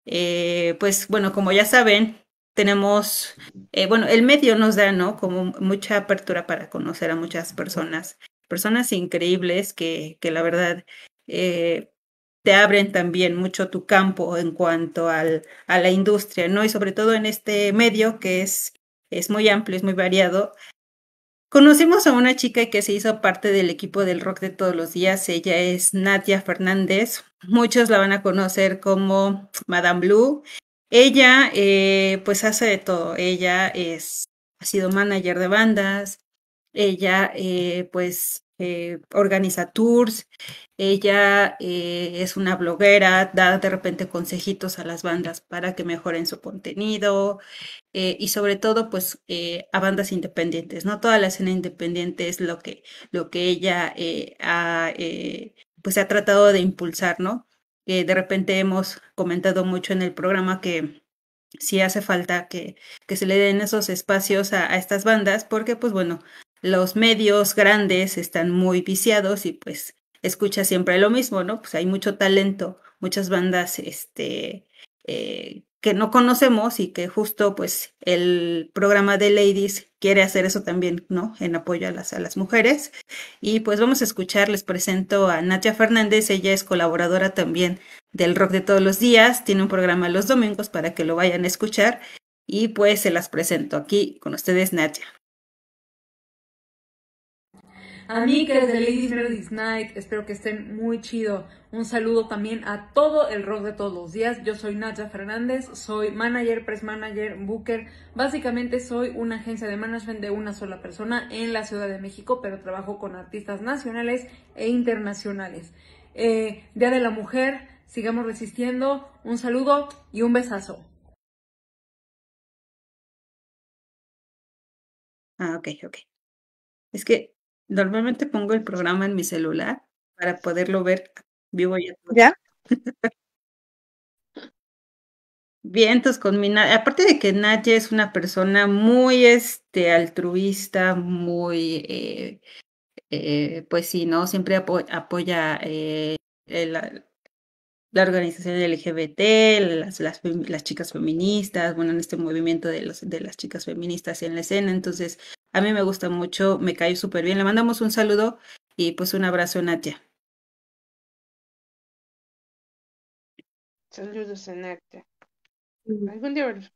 S6: Eh, pues bueno, como ya saben, tenemos, eh, bueno, el medio nos da, ¿no? Como mucha apertura para conocer a muchas personas, personas increíbles que, que la verdad eh, te abren también mucho tu campo en cuanto al, a la industria, ¿no? Y sobre todo en este medio que es, es muy amplio, es muy variado. Conocimos a una chica que se hizo parte del equipo del Rock de Todos los Días. Ella es Nadia Fernández. Muchos la van a conocer como Madame Blue. Ella, eh, pues hace de todo. Ella es, ha sido manager de bandas. Ella, eh, pues, eh, organiza tours, ella eh, es una bloguera, da de repente consejitos a las bandas para que mejoren su contenido, eh, y sobre todo pues eh, a bandas independientes, ¿no? Toda la escena independiente es lo que, lo que ella eh, ha, eh, pues ha tratado de impulsar, ¿no? Eh, de repente hemos comentado mucho en el programa que sí hace falta que, que se le den esos espacios a, a estas bandas, porque pues bueno, los medios grandes están muy viciados y pues escucha siempre lo mismo, ¿no? Pues hay mucho talento, muchas bandas este, eh, que no conocemos y que justo pues el programa de Ladies quiere hacer eso también, ¿no? En apoyo a las, a las mujeres. Y pues vamos a escuchar, les presento a Natia Fernández, ella es colaboradora también del Rock de Todos los Días, tiene un programa los domingos para que lo vayan a escuchar y pues se las presento aquí con ustedes, Natia.
S10: Amigues de Ladies Melodies Night, espero que estén muy chido. Un saludo también a todo el rock de todos los días. Yo soy Natia Fernández, soy manager, press manager, booker. Básicamente soy una agencia de management de una sola persona en la Ciudad de México, pero trabajo con artistas nacionales e internacionales. Eh, Día de la Mujer, sigamos resistiendo. Un saludo y un besazo.
S6: Ah, ok, ok. Es que normalmente pongo el programa en mi celular para poderlo ver vivo y a todo.
S7: ¿Ya?
S6: Bien, entonces con mi Na- aparte de que Nadia es una persona muy este altruista, muy eh, eh, pues sí, ¿no? Siempre apo- apoya eh, eh, la, la organización L G B T, las, las, fem- las chicas feministas, bueno, en este movimiento de, los, de las chicas feministas en la escena. Entonces, a mí me gusta mucho, me cae súper bien. Le mandamos un saludo y pues un abrazo, Natia.
S4: Saludos a Natia. Algún día verlos.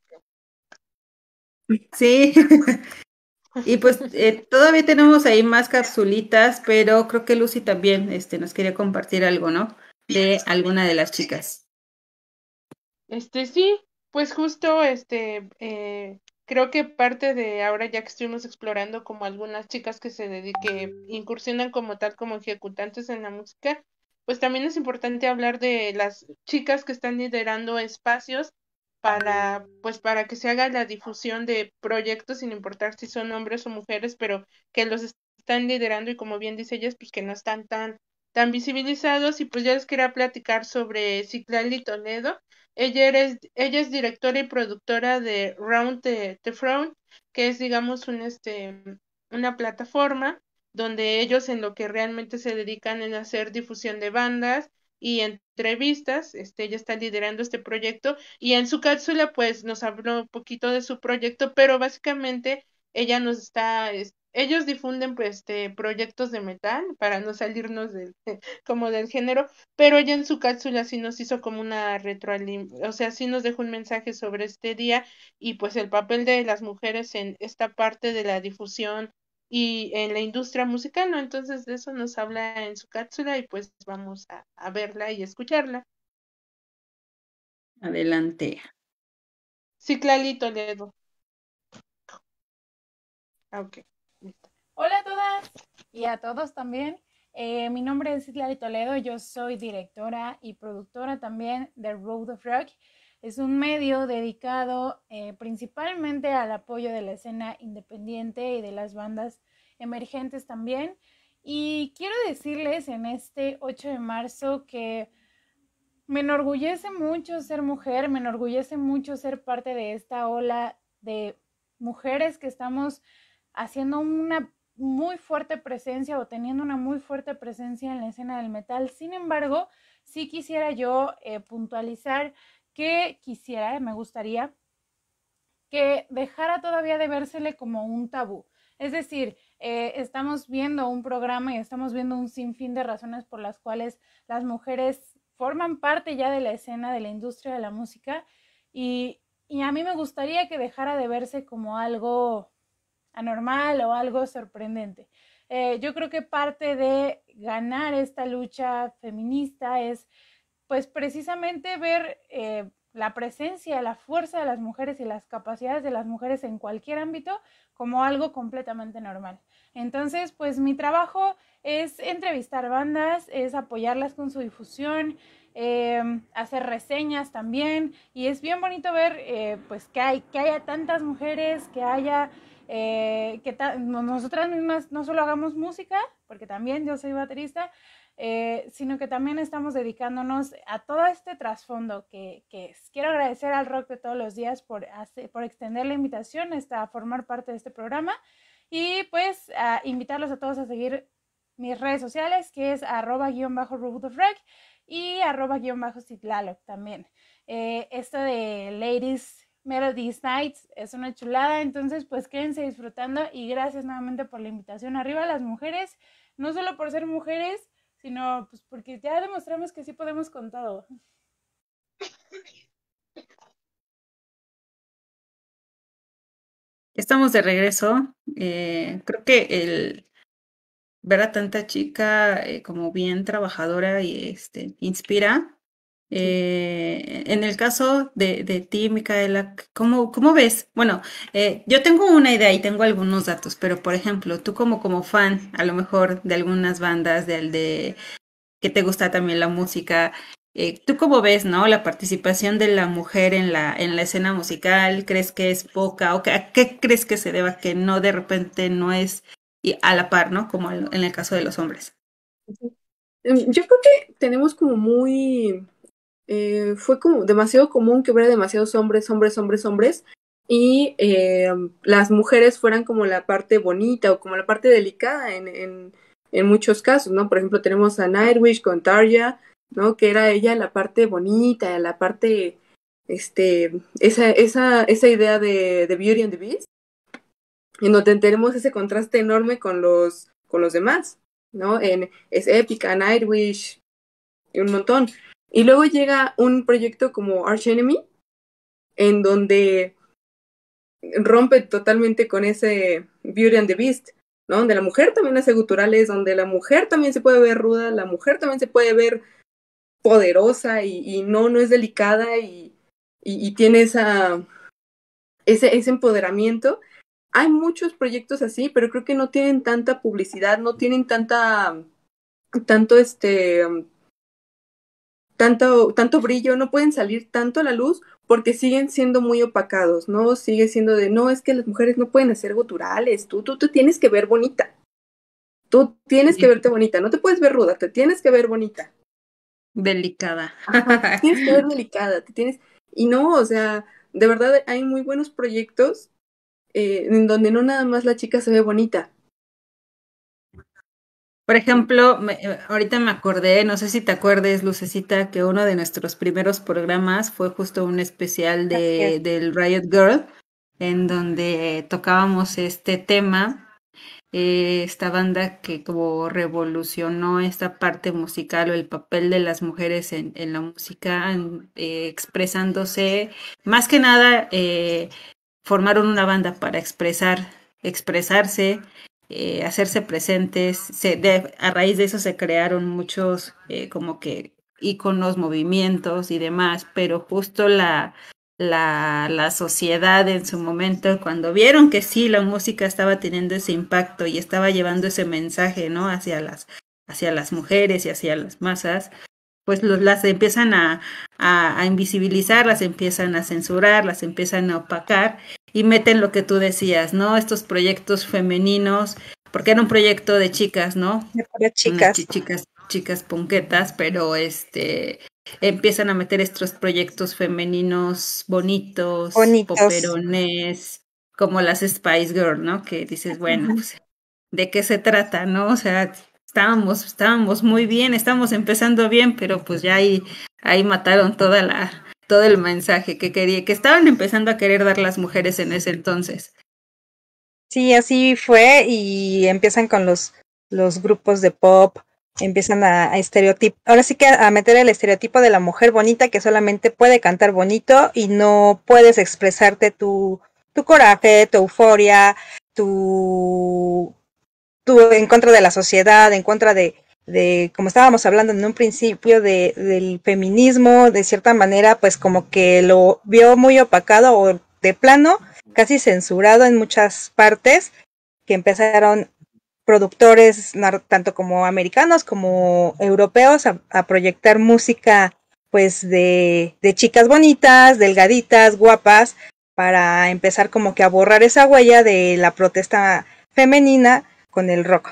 S6: Sí. Y pues eh, todavía tenemos ahí más capsulitas, pero creo que Lucy también este, nos quería compartir algo, ¿no? De alguna de las chicas.
S4: Este sí, pues justo este eh, creo que parte de ahora ya que estuvimos explorando como algunas chicas que se dedique, incursionan como tal como ejecutantes en la música, pues también es importante hablar de las chicas que están liderando espacios para pues para que se haga la difusión de proyectos sin importar si son hombres o mujeres, pero que los están liderando y como bien dice ellas, pues que no están tan tan visibilizados y pues ya les quería platicar sobre Citlali Toledo. Ella, eres, ella es directora y productora de Round the, the Throne, que es, digamos, un, este, una plataforma donde ellos en lo que realmente se dedican es a hacer difusión de bandas y entrevistas. Este, ella está liderando este proyecto y en su cápsula pues nos habló un poquito de su proyecto, pero básicamente ella nos está, es, ellos difunden pues este, proyectos de metal para no salirnos del, como del género, pero ella en su cápsula sí nos hizo como una retroalim, o sea, sí nos dejó un mensaje sobre este día y pues el papel de las mujeres en esta parte de la difusión y en la industria musical, ¿no? Entonces de eso nos habla en su cápsula y pues vamos a, a verla y escucharla.
S6: Adelante.
S4: Citlali Toledo. Ah, ok. Listo.
S11: Hola a todas y a todos también. Eh, mi nombre es Citlali Toledo, yo soy directora y productora también de Road of Rock. Es un medio dedicado eh, principalmente al apoyo de la escena independiente y de las bandas emergentes también. Y quiero decirles en este ocho de marzo que me enorgullece mucho ser mujer, me enorgullece mucho ser parte de esta ola de mujeres que estamos haciendo una muy fuerte presencia o teniendo una muy fuerte presencia en la escena del metal. Sin embargo, sí quisiera yo eh, puntualizar que quisiera, me gustaría que dejara todavía de vérsele como un tabú. Es decir, eh, estamos viendo un programa y estamos viendo un sinfín de razones por las cuales las mujeres forman parte ya de la escena, de la industria de la música, y, y a mí me gustaría que dejara de verse como algo anormal o algo sorprendente. Eh, yo creo que parte de ganar esta lucha feminista es pues precisamente ver eh, la presencia, la fuerza de las mujeres y las capacidades de las mujeres en cualquier ámbito como algo completamente normal. Entonces, pues mi trabajo es entrevistar bandas, es apoyarlas con su difusión, eh, hacer reseñas también, y es bien bonito ver eh, pues que hay que haya tantas mujeres, que haya eh, que ta- nosotras mismas no solo hagamos música, porque también yo soy baterista, eh, sino que también estamos dedicándonos a todo este trasfondo que, que es. Quiero agradecer al Rock de Todos los Días por, hacer, por extender la invitación hasta formar parte de este programa, y pues a invitarlos a todos a seguir mis redes sociales, que es arroba guión bajo Root of Rock y arroba guión bajo Citlaloc también. Eh, esto de Ladies Melodies Nights es una chulada, entonces pues quédense disfrutando, y gracias nuevamente por la invitación. Arriba las mujeres, no solo por ser mujeres, sino pues porque ya demostramos que sí podemos con todo.
S6: Estamos de regreso. Eh, creo que el ver a tanta chica eh, como bien trabajadora y este inspira. Eh, en el caso de, de ti, Micaela, ¿cómo, cómo ves? Bueno, eh, yo tengo una idea y tengo algunos datos, pero por ejemplo, tú como, como fan, a lo mejor de algunas bandas, del de que te gusta también la música, eh, ¿tú cómo ves, no? La participación de la mujer en la, en la escena musical, ¿crees que es poca? ¿O que, a qué crees que se deba que no de repente no es y a la par, ¿no? Como en el caso de los hombres.
S5: Yo creo que tenemos como muy... Eh, fue como demasiado común que hubiera demasiados hombres, hombres, hombres, hombres, y eh, las mujeres fueran como la parte bonita o como la parte delicada en, en, en muchos casos, ¿no? Por ejemplo, tenemos a Nightwish con Tarja, ¿no? Que era ella la parte bonita, la parte, este, esa, esa, esa idea de, de Beauty and the Beast, en donde tenemos ese contraste enorme con los, con los demás, ¿no? En, es épica, Nightwish, y un montón. Y luego llega un proyecto como Arch Enemy, en donde rompe totalmente con ese Beauty and the Beast, ¿no? Donde la mujer también hace guturales, donde la mujer también se puede ver ruda, la mujer también se puede ver poderosa y, y no, no es delicada y, y, y tiene esa, ese, ese empoderamiento. Hay muchos proyectos así, pero creo que no tienen tanta publicidad, no tienen tanta, tanto este... Tanto, tanto brillo, no pueden salir tanto a la luz porque siguen siendo muy opacados, ¿no? Sigue siendo de, no, es que las mujeres no pueden hacer guturales, tú, tú te tienes que ver bonita, tú tienes que verte bonita, no te puedes ver ruda, te tienes que ver bonita.
S6: Delicada.
S5: Ajá, tienes que ver delicada, te tienes, y no, o sea, de verdad hay muy buenos proyectos eh, en donde no nada más la chica se ve bonita.
S6: Por ejemplo, me, ahorita me acordé, no sé si te acuerdes, Lucecita, que uno de nuestros primeros programas fue justo un especial de, del Riot Girl, en donde tocábamos este tema, eh, esta banda que como revolucionó esta parte musical o el papel de las mujeres en, en la música, en, eh, expresándose, más que nada, eh, formaron una banda para expresar, expresarse, Eh, hacerse presentes, se, de, a raíz de eso se crearon muchos eh, como que íconos, movimientos y demás, pero justo la, la, la sociedad en su momento, cuando vieron que sí, la música estaba teniendo ese impacto y estaba llevando ese mensaje, ¿no? Hacia las, hacia las mujeres y hacia las masas, pues los, las empiezan a, a, a invisibilizar, las empiezan a censurar, las empiezan a opacar, y meten lo que tú decías, ¿no? Estos proyectos femeninos, porque era un proyecto de chicas, ¿no?
S7: De chicas.
S6: Ch chicas, chicas punquetas, pero este empiezan a meter estos proyectos femeninos bonitos,
S7: bonitos.
S6: poperones, como las Spice Girl, ¿no? Que dices, bueno, pues, ¿de qué se trata, no? O sea, estábamos, estábamos muy bien, estábamos empezando bien, pero pues ya ahí, ahí mataron toda la... todo el mensaje que quería, que estaban empezando a querer dar las mujeres en ese entonces.
S7: Sí, así fue, y empiezan con los, los grupos de pop, empiezan a, a estereotipar, ahora sí que a, a meter el estereotipo de la mujer bonita que solamente puede cantar bonito y no puedes expresarte tu, tu coraje, tu euforia, tu, tu en contra de la sociedad, en contra de de, como estábamos hablando en un principio, de, del feminismo, de cierta manera, pues como que lo vio muy opacado o de plano, casi censurado en muchas partes, que empezaron productores, tanto como americanos como europeos, a, a proyectar música pues de, de chicas bonitas, delgaditas, guapas, para empezar como que a borrar esa huella de la protesta femenina con el rock.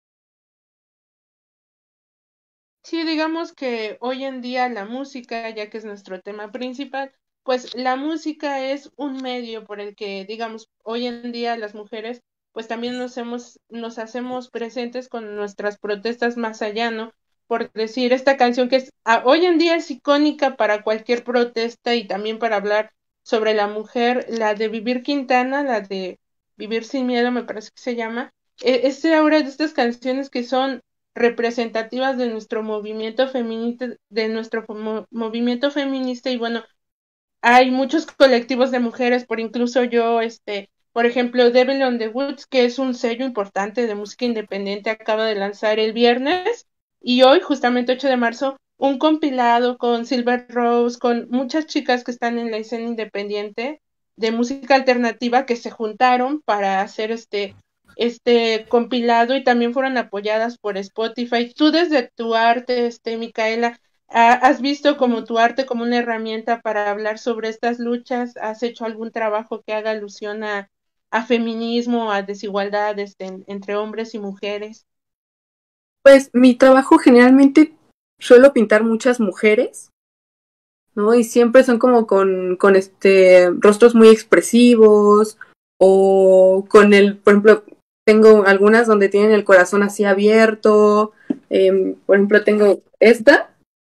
S4: Sí, digamos que hoy en día la música, ya que es nuestro tema principal, pues la música es un medio por el que, digamos, hoy en día las mujeres, pues también nos hemos, nos hacemos presentes con nuestras protestas más allá, ¿no? Por decir, esta canción que es, a, hoy en día es icónica para cualquier protesta y también para hablar sobre la mujer, la de Vivir Quintana, la de Vivir sin miedo, me parece que se llama, e, es ahora de estas canciones que son representativas de nuestro movimiento feminista, de nuestro mo movimiento feminista, y bueno, hay muchos colectivos de mujeres, por incluso yo, este, por ejemplo, Devil on the Woods, que es un sello importante de música independiente, acaba de lanzar el viernes, y hoy, justamente ocho de marzo, un compilado con Silver Rose, con muchas chicas que están en la escena independiente de música alternativa que se juntaron para hacer este este compilado y también fueron apoyadas por Spotify. Tú desde tu arte, este, Micaela, ¿has visto como tu arte como una herramienta para hablar sobre estas luchas? ¿Has hecho algún trabajo que haga alusión a, a feminismo, a desigualdades este, entre hombres y mujeres?
S5: Pues mi trabajo generalmente suelo pintar muchas mujeres, ¿no? Y siempre son como con, con este rostros muy expresivos o con el, por ejemplo, tengo algunas donde tienen el corazón así abierto, eh, por ejemplo tengo esta.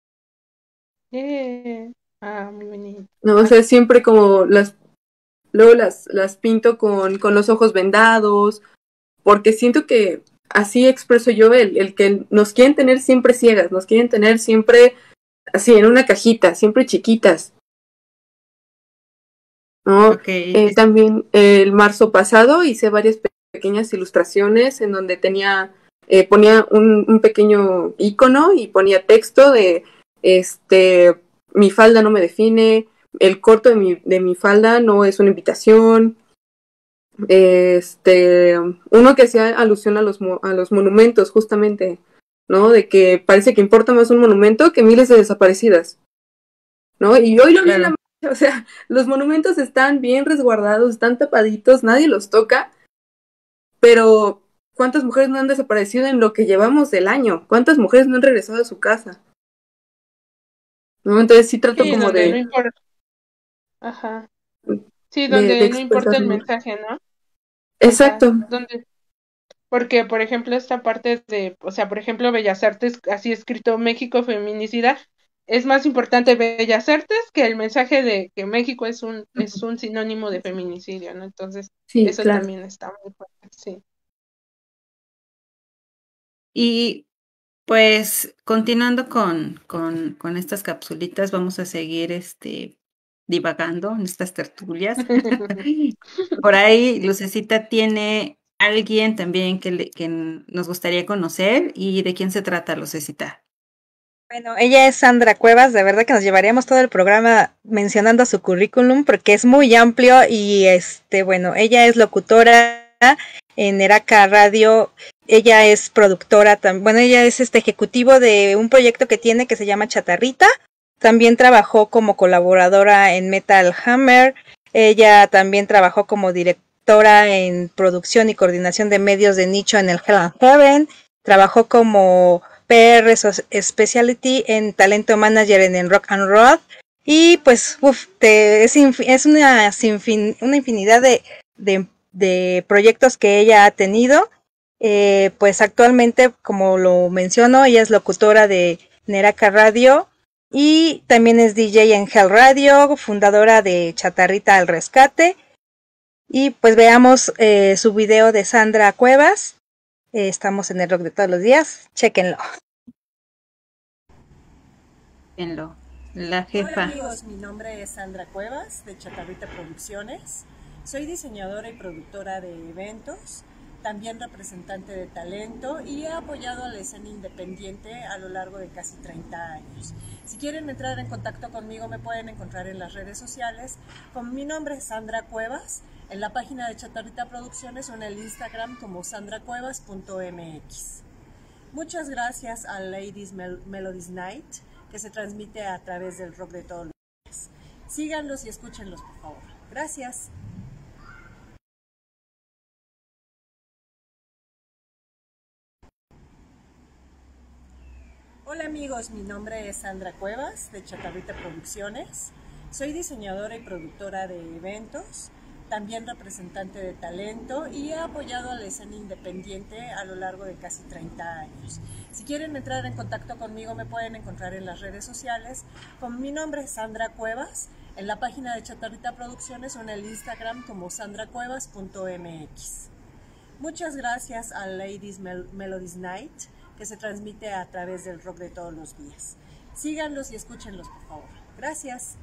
S4: Eh, ah, muy bonito.
S5: No, o sea, siempre como las, luego las, las pinto con, con los ojos vendados, porque siento que así expreso yo el, el que nos quieren tener siempre ciegas, nos quieren tener siempre así en una cajita, siempre chiquitas. ¿No?
S6: Okay.
S5: Eh, también eh, el marzo pasado hice varias pequeñas ilustraciones en donde tenía, eh, ponía un, un pequeño icono y ponía texto de este, mi falda no me define, el corto de mi, de mi falda no es una invitación. Este, uno que hacía alusión a los, a los monumentos, justamente, ¿no? De que parece que importa más un monumento que miles de desaparecidas, ¿no? Y hoy lo vi en la marcha, o sea, los monumentos están bien resguardados, están tapaditos, nadie los toca, pero ¿cuántas mujeres no han desaparecido en lo que llevamos del año? ¿Cuántas mujeres no han regresado a su casa? ¿No? Entonces sí trato
S4: sí,
S5: como
S4: donde
S5: de...
S4: No importa. Ajá. Sí, donde de, de no importa el mensaje, ¿no?
S5: Exacto.
S4: O sea, donde... Porque, por ejemplo, esta parte de, o sea, por ejemplo, Bellas Artes, así escrito México feminicida, es más importante Bellas Artes que el mensaje de que México es un es un sinónimo de feminicidio, ¿no? Entonces,
S5: sí,
S4: eso
S5: claro.
S4: también está muy fuerte, sí.
S6: Y pues, continuando con, con, con estas capsulitas, vamos a seguir este divagando en estas tertulias. Por ahí, Lucecita tiene alguien también que, le, que nos gustaría conocer. ¿Y de quién se trata, Lucecita?
S7: Bueno, ella es Sandra Cuevas, de verdad que nos llevaríamos todo el programa mencionando su currículum porque es muy amplio y este, bueno, ella es locutora en Eraca Radio, ella es productora, bueno, ella es este ejecutivo de un proyecto que tiene que se llama Chatarrita, también trabajó como colaboradora en Metal Hammer, ella también trabajó como directora en producción y coordinación de medios de nicho en el Hell and Heaven, trabajó como P R Specialty en Talento Manager en, en Rock and Roll y pues uf, te, es, es una, sinfin, una infinidad de, de, de proyectos que ella ha tenido. Eh, pues actualmente, como lo menciono, ella es locutora de Neraca Radio y también es D J en Hell Radio, fundadora de Chatarrita al Rescate. Y pues veamos eh, su video de Sandra Cuevas. Eh, estamos en el Rock de todos los días, chéquenlo.
S6: Chéquenlo. La jefa.
S12: Hola amigos, mi nombre es Sandra Cuevas de Chatarrita Producciones. Soy diseñadora y productora de eventos. también representante de talento y he apoyado a la escena independiente a lo largo de casi treinta años. Si quieren entrar en contacto conmigo me pueden encontrar en las redes sociales con mi nombre, Sandra Cuevas, en la página de Chatarrita Producciones o en el Instagram como sandra cuevas punto m x. Muchas gracias a Ladies Mel Melodies Night, que se transmite a través del rock de todos los días. Síganlos y escúchenlos, por favor. Gracias. Hola amigos, mi nombre es Sandra Cuevas de Chatarrita Producciones. Soy diseñadora y productora de eventos, también representante de talento y he apoyado a la escena independiente a lo largo de casi treinta años. Si quieren entrar en contacto conmigo me pueden encontrar en las redes sociales con mi nombre, Sandra Cuevas, en la página de Chatarrita Producciones o en el Instagram como sandra cuevas punto m x. Muchas gracias a Ladies Mel Melodies Night, que se transmite a través del rock de todos los días. Síganlos y escúchenlos, por favor. Gracias.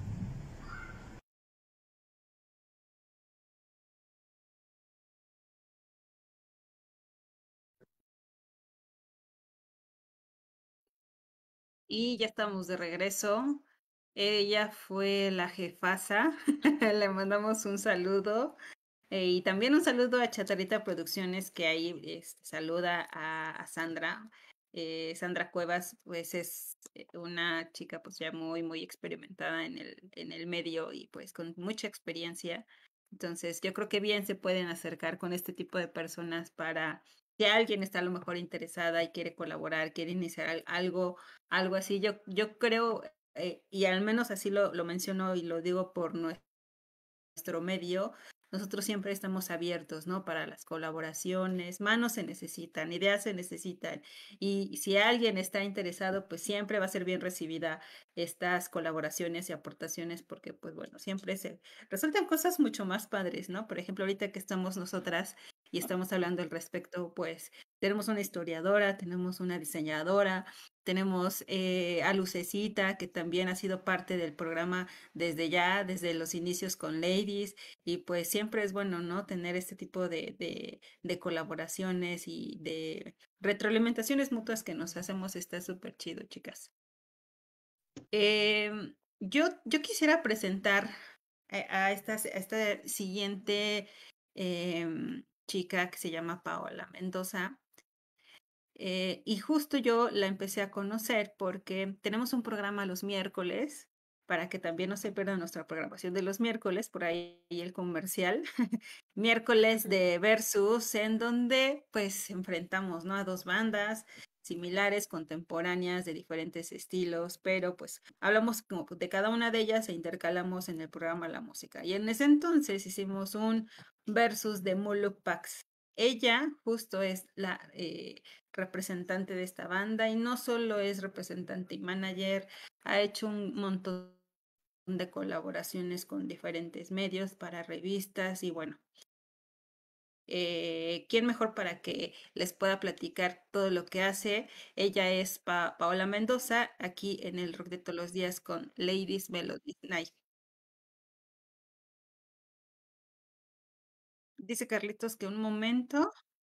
S6: Y ya estamos de regreso. Ella fue la jefasa. Le mandamos un saludo. Eh, y también un saludo a Chatarrita Producciones, que ahí este, saluda a, a Sandra. Eh, Sandra Cuevas, pues es una chica pues ya muy, muy experimentada en el, en el medio y pues con mucha experiencia. Entonces yo creo que bien se pueden acercar con este tipo de personas para si alguien está a lo mejor interesada y quiere colaborar, quiere iniciar algo, algo así. Yo, yo creo, eh, y al menos así lo, lo menciono y lo digo por nuestro medio, nosotros siempre estamos abiertos, ¿no? Para las colaboraciones, manos se necesitan, ideas se necesitan, y si alguien está interesado, pues siempre va a ser bien recibida estas colaboraciones y aportaciones, porque pues bueno, siempre se resultan cosas mucho más padres, ¿no? Por ejemplo, ahorita que estamos nosotras y estamos hablando al respecto, pues tenemos una historiadora, tenemos una diseñadora, tenemos eh, a Lucecita, que también ha sido parte del programa desde ya, desde los inicios con Ladies, y pues siempre es bueno, ¿no? Tener este tipo de, de, de colaboraciones y de retroalimentaciones mutuas que nos hacemos, está súper chido, chicas. Eh, yo, yo quisiera presentar a, a, esta, a esta siguiente eh, chica que se llama Paola Mendoza. Eh, y justo yo la empecé a conocer porque tenemos un programa los miércoles, para que también no se pierda nuestra programación de los miércoles, por ahí el comercial, miércoles de Versus, en donde pues enfrentamos, ¿no? A dos bandas similares, contemporáneas, de diferentes estilos, pero pues hablamos como de cada una de ellas e intercalamos en el programa la música. Y en ese entonces hicimos un Versus de Mulupax. Ella justo es la eh, representante de esta banda y no solo es representante y manager, ha hecho un montón de colaboraciones con diferentes medios para revistas y bueno, eh, ¿quién mejor para que les pueda platicar todo lo que hace? Ella es pa Paola Mendoza, aquí en el Rock de Todos los Días con Ladies Melodies Night. Dice Carlitos que un momento.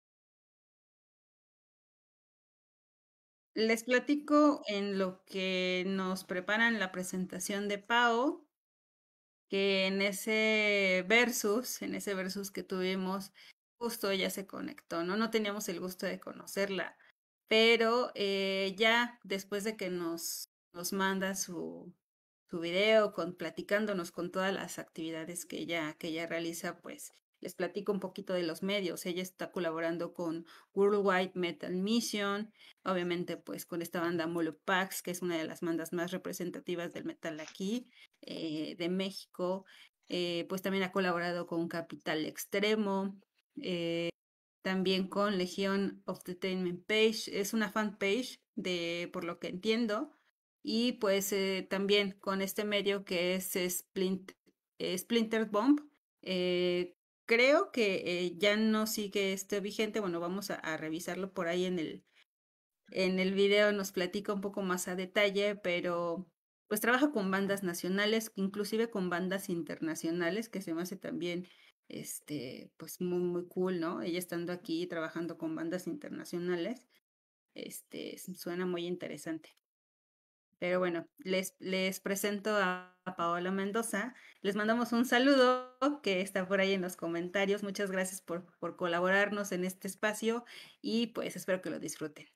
S6: Les platico en lo que nos preparan la presentación de Pao, que en ese versus, en ese versus que tuvimos, justo ella se conectó, ¿no? No teníamos el gusto de conocerla, pero eh, ya después de que nos, nos manda su, su video con, platicándonos con todas las actividades que ella, que ella realiza, pues les platico un poquito de los medios. Ella está colaborando con Worldwide Metal Mission, obviamente pues con esta banda Mulupax, que es una de las bandas más representativas del metal aquí, eh, de México. Eh, pues también ha colaborado con Capital Extremo, eh, también con Legion of Entertainment Page, es una fanpage de, por lo que entiendo, y pues eh, también con este medio que es Splint, eh, Splinter Bomb. Eh, creo que eh, ya no sigue este vigente, bueno, vamos a, a revisarlo por ahí en el, en el video, nos platica un poco más a detalle, pero pues trabaja con bandas nacionales, inclusive con bandas internacionales, que se me hace también este, pues muy, muy cool, ¿no? Ella estando aquí trabajando con bandas internacionales, este, suena muy interesante. Pero bueno, les, les presento a, a Paola Mendoza. Les mandamos un saludo que está por ahí en los comentarios. Muchas gracias por, por colaborarnos en este espacio y pues espero que lo disfruten.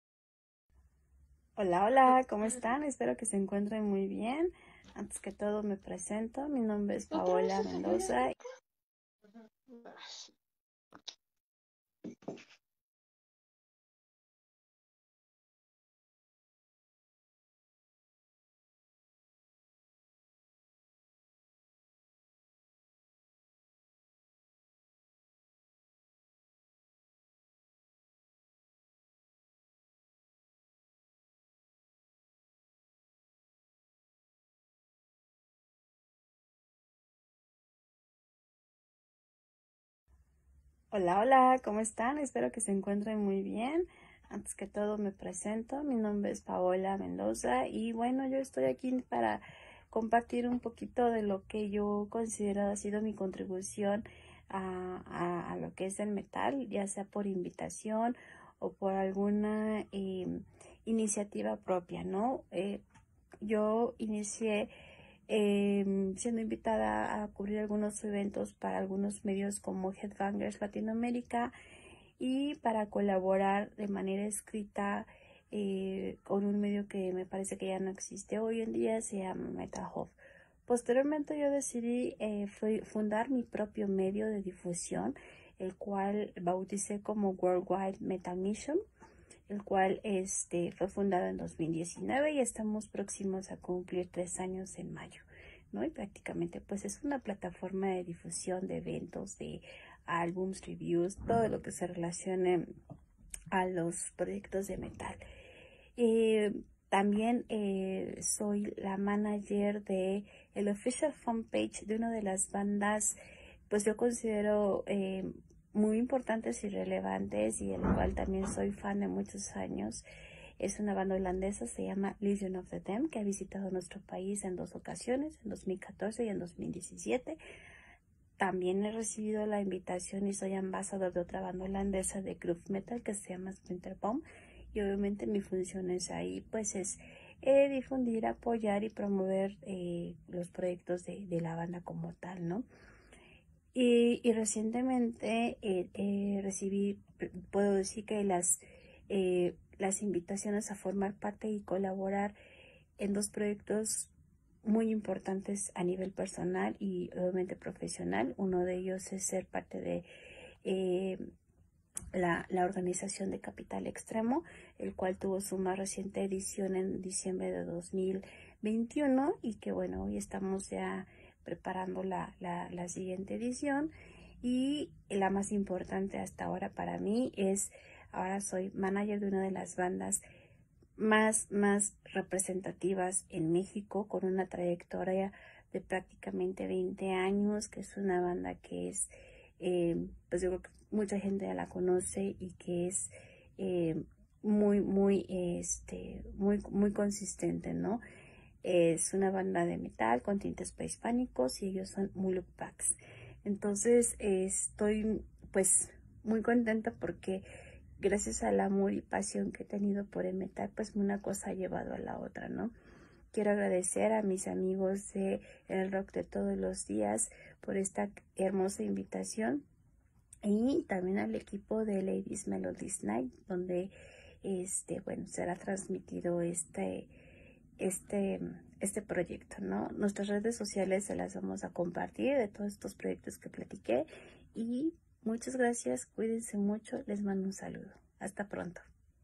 S13: Hola, hola, ¿cómo están? Espero que se encuentren muy bien. Antes que todo me presento, mi nombre es Paola Mendoza. Hola, hola, ¿cómo están? Espero que se encuentren muy bien. Antes que todo me presento, mi nombre es Paola Mendoza y bueno, yo estoy aquí para compartir un poquito de lo que yo considero ha sido mi contribución a, a, a lo que es el metal, ya sea por invitación o por alguna eh, iniciativa propia, ¿no? Eh, yo inicié eh, siendo invitada a cubrir algunos eventos para algunos medios como Headbangers Latinoamérica y para colaborar de manera escrita eh, con un medio que me parece que ya no existe hoy en día, se llama Metal Hub. Posteriormente yo decidí eh, fundar mi propio medio de difusión, el cual bauticé como Worldwide Metal Mission, el cual este, fue fundado en dos mil diecinueve y estamos próximos a cumplir tres años en mayo, ¿no? Y prácticamente pues es una plataforma de difusión de eventos, de álbums, reviews, todo lo que se relacione a los proyectos de metal. Eh, también eh, soy la manager de el official fanpage de una de las bandas, pues yo considero eh, muy importantes y relevantes y el cual también soy fan de muchos años. Es una banda holandesa, se llama Legion of the Damned, que ha visitado nuestro país en dos ocasiones, en dos mil catorce y en dos mil diecisiete. También he recibido la invitación y soy ambasador de otra banda holandesa de groove metal que se llama Splinterbomb. Y obviamente mi función es ahí, pues es eh, difundir, apoyar y promover eh, los proyectos de, de la banda como tal, ¿no? Y, y recientemente eh, eh, recibí, puedo decir que las, eh, las invitaciones a formar parte y colaborar en dos proyectos muy importantes a nivel personal y obviamente profesional. Uno de ellos es ser parte de eh, la, la organización de Capital Extremo, el cual tuvo su más reciente edición en diciembre de dos mil veintiuno y que bueno, hoy estamos ya preparando la, la, la siguiente edición. Y la más importante hasta ahora para mí es, ahora soy manager de una de las bandas más, más representativas en México, con una trayectoria de prácticamente veinte años, que es una banda que es, eh, pues yo creo que mucha gente ya la conoce y que es eh, muy, muy, este, muy, muy consistente, ¿no? Es una banda de metal con tintes prehispánicos y ellos son Muluk Pax. Entonces eh, estoy pues muy contenta porque gracias al amor y pasión que he tenido por el metal, pues una cosa ha llevado a la otra, ¿no? Quiero agradecer a mis amigos de El Rock de Todos los Días por esta hermosa invitación y también al equipo de Ladies Melodies Night, donde este, bueno, será transmitido este, este, este proyecto, ¿no? Nuestras redes sociales se las vamos a compartir de todos estos proyectos que platiqué y muchas gracias, cuídense mucho, les mando un saludo. Hasta pronto.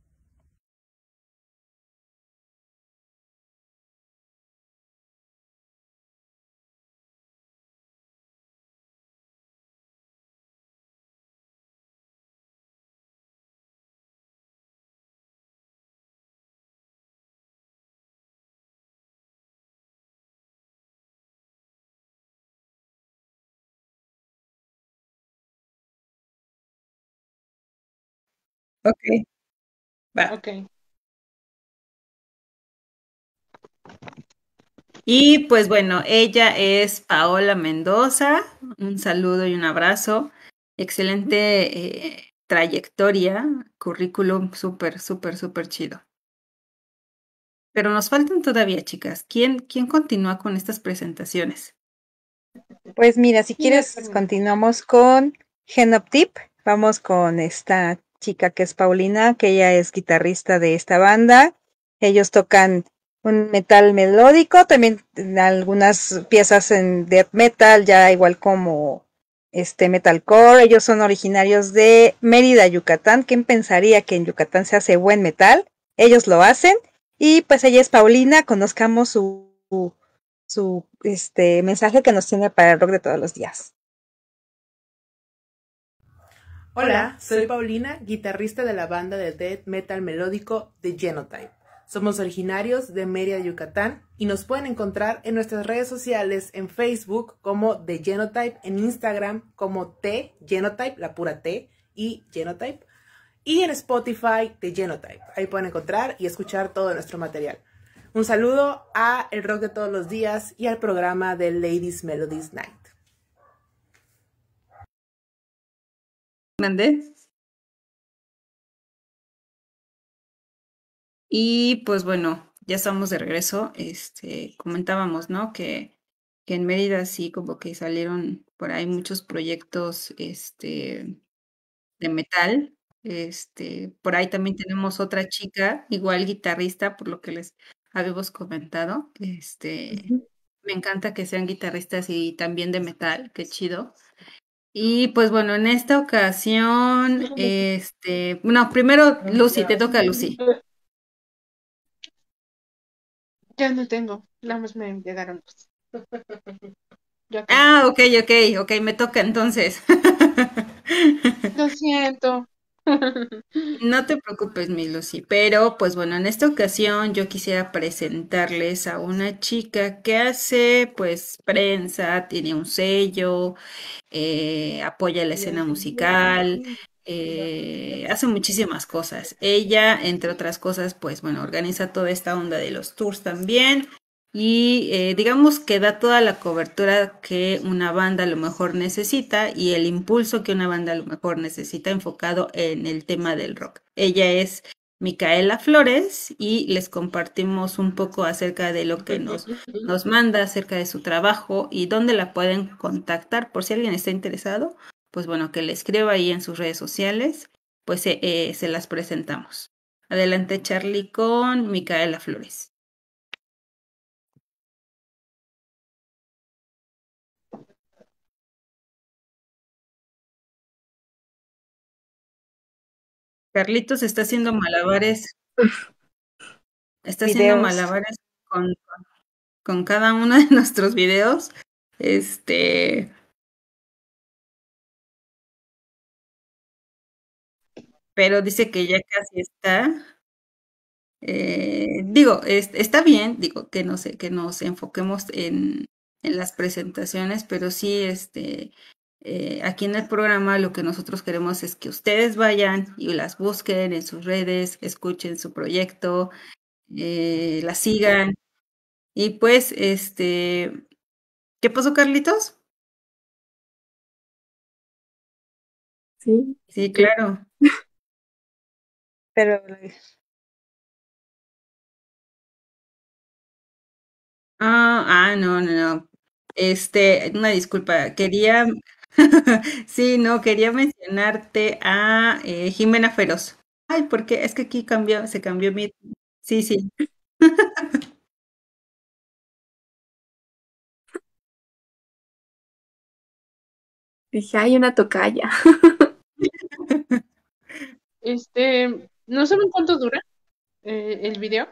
S6: Ok, va.
S4: Ok.
S6: Y pues bueno, ella es Paola Mendoza. Un saludo y un abrazo. Excelente eh, trayectoria, currículum súper, súper, súper chido. Pero nos faltan todavía, chicas. ¿Quién, quién continúa con estas presentaciones?
S7: Pues mira, si quieres, continuamos con Genoptip. Vamos con esta chica que es Paulina, que ella es guitarrista de esta banda. Ellos tocan un metal melódico, también algunas piezas en death metal, ya igual como este metalcore. Ellos son originarios de Mérida, Yucatán. ¿Quién pensaría que en Yucatán se hace buen metal? Ellos lo hacen. Y pues ella es Paulina, conozcamos su, su, su este mensaje que nos tiene para el rock de todos los días.
S14: Hola, soy Paulina, guitarrista de la banda de death metal melódico The Genotype. Somos originarios de Mérida, Yucatán, y nos pueden encontrar en nuestras redes sociales en Facebook como The Genotype, en Instagram como T Genotype, la pura T, y Genotype, y en Spotify The Genotype. Ahí pueden encontrar y escuchar todo nuestro material. Un saludo a El Rock de Todos los Días y al programa de Ladies Melodies Night.
S6: ¿Mandé? Y pues bueno, ya estamos de regreso. Este, comentábamos, ¿no? Que, que en Mérida sí como que salieron por ahí muchos proyectos este, de metal. Este, por ahí también tenemos otra chica, igual guitarrista, por lo que les habíamos comentado. Este, uh-huh. Me encanta que sean guitarristas y también de metal, qué chido. Y pues bueno, en esta ocasión, este, no, primero Lucy, te toca Lucy.
S4: Ya no tengo, nada más me llegaron dos.
S6: Ah, ok, ok, ok, me toca entonces.
S4: Lo siento.
S6: No te preocupes, mi Lucy, pero pues bueno, en esta ocasión yo quisiera presentarles a una chica que hace pues prensa, tiene un sello, eh, apoya la escena musical, eh, hace muchísimas cosas. Ella, entre otras cosas, pues bueno, organiza toda esta onda de los tours también. Y eh, digamos que da toda la cobertura que una banda a lo mejor necesita y el impulso que una banda a lo mejor necesita enfocado en el tema del rock. Ella es Micaela Flores y les compartimos un poco acerca de lo que nos, nos manda, acerca de su trabajo y dónde la pueden contactar por si alguien está interesado. Pues bueno, que le escriba ahí en sus redes sociales, pues eh, eh, se las presentamos. Adelante, Charlie, con Micaela Flores. Carlitos está haciendo malabares. Está videos. haciendo malabares con, con, con cada uno de nuestros videos. Este. Pero dice que ya casi está. Eh, digo, es, está bien, digo, que no sé, que nos enfoquemos en, en las presentaciones, pero sí, este. Eh, aquí en el programa lo que nosotros queremos es que ustedes vayan y las busquen en sus redes, escuchen su proyecto, eh, la sigan. Y pues, este, ¿qué pasó, Carlitos?
S5: Sí.
S6: Sí, claro.
S7: Pero
S6: Ah, ah, no, no, no. Este, una disculpa, quería, sí, no, quería mencionarte a eh, Jimena Feroz. Ay, porque es que aquí cambió, se cambió mi, sí, sí.
S5: Dije, hay una tocaya.
S4: Este, ¿no saben cuánto dura eh, el video?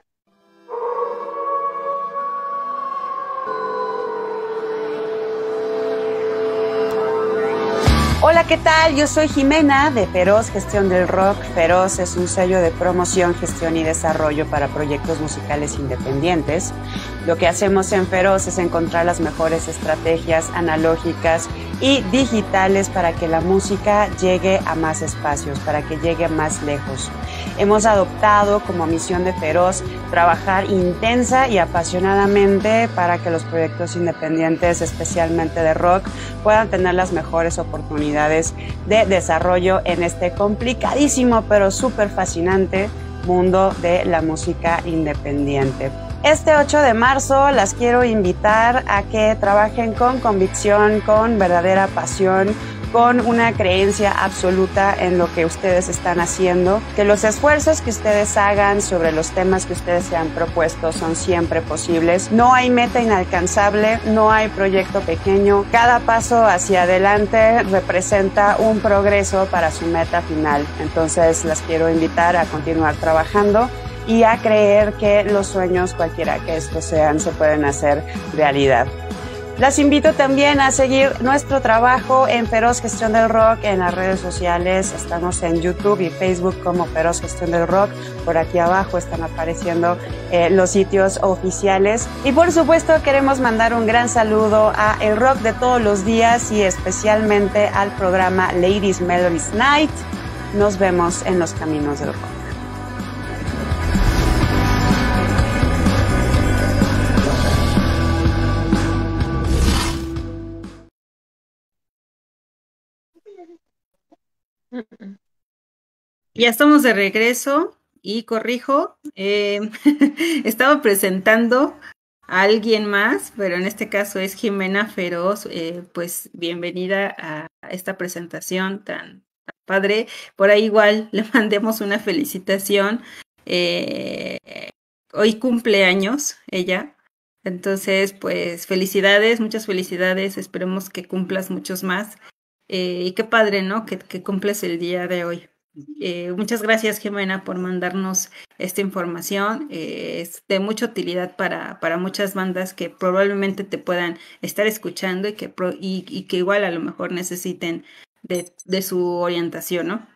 S15: Hola, ¿qué tal? Yo soy Jimena de Feroz Gestión del Rock. Feroz es un sello de promoción, gestión y desarrollo para proyectos musicales independientes. Lo que hacemos en Feroz es encontrar las mejores estrategias analógicas y digitales para que la música llegue a más espacios, para que llegue más lejos. Hemos adoptado como misión de Feroz trabajar intensa y apasionadamente para que los proyectos independientes, especialmente de rock, puedan tener las mejores oportunidades de desarrollo en este complicadísimo pero súper fascinante mundo de la música independiente. Este ocho de marzo las quiero invitar a que trabajen con convicción, con verdadera pasión, con una creencia absoluta en lo que ustedes están haciendo, que los esfuerzos que ustedes hagan sobre los temas que ustedes se han propuesto son siempre posibles. No hay meta inalcanzable, no hay proyecto pequeño. Cada paso hacia adelante representa un progreso para su meta final. Entonces las quiero invitar a continuar trabajando y a creer que los sueños, cualquiera que estos sean, se pueden hacer realidad. Las invito también a seguir nuestro trabajo en Feroz Gestión del Rock en las redes sociales. Estamos en YouTube y Facebook como Feroz Gestión del Rock. Por aquí abajo están apareciendo eh, los sitios oficiales. Y por supuesto queremos mandar un gran saludo a el rock de todos los días y especialmente al programa Ladies Melodies Night. Nos vemos en los caminos del rock.
S6: Ya estamos de regreso y corrijo, eh, estaba presentando a alguien más, pero en este caso es Jimena Feroz. Eh, pues bienvenida a esta presentación tan, tan padre. Por ahí igual le mandemos una felicitación. Eh, hoy cumple años ella, entonces pues felicidades, muchas felicidades, esperemos que cumplas muchos más. Eh, y qué padre, ¿no? Que, que cumples el día de hoy. Eh, muchas gracias, Jimena, por mandarnos esta información. Eh, es de mucha utilidad para, para muchas bandas que probablemente te puedan estar escuchando y que, pro, y, y que igual a lo mejor necesiten de, de su orientación, ¿no?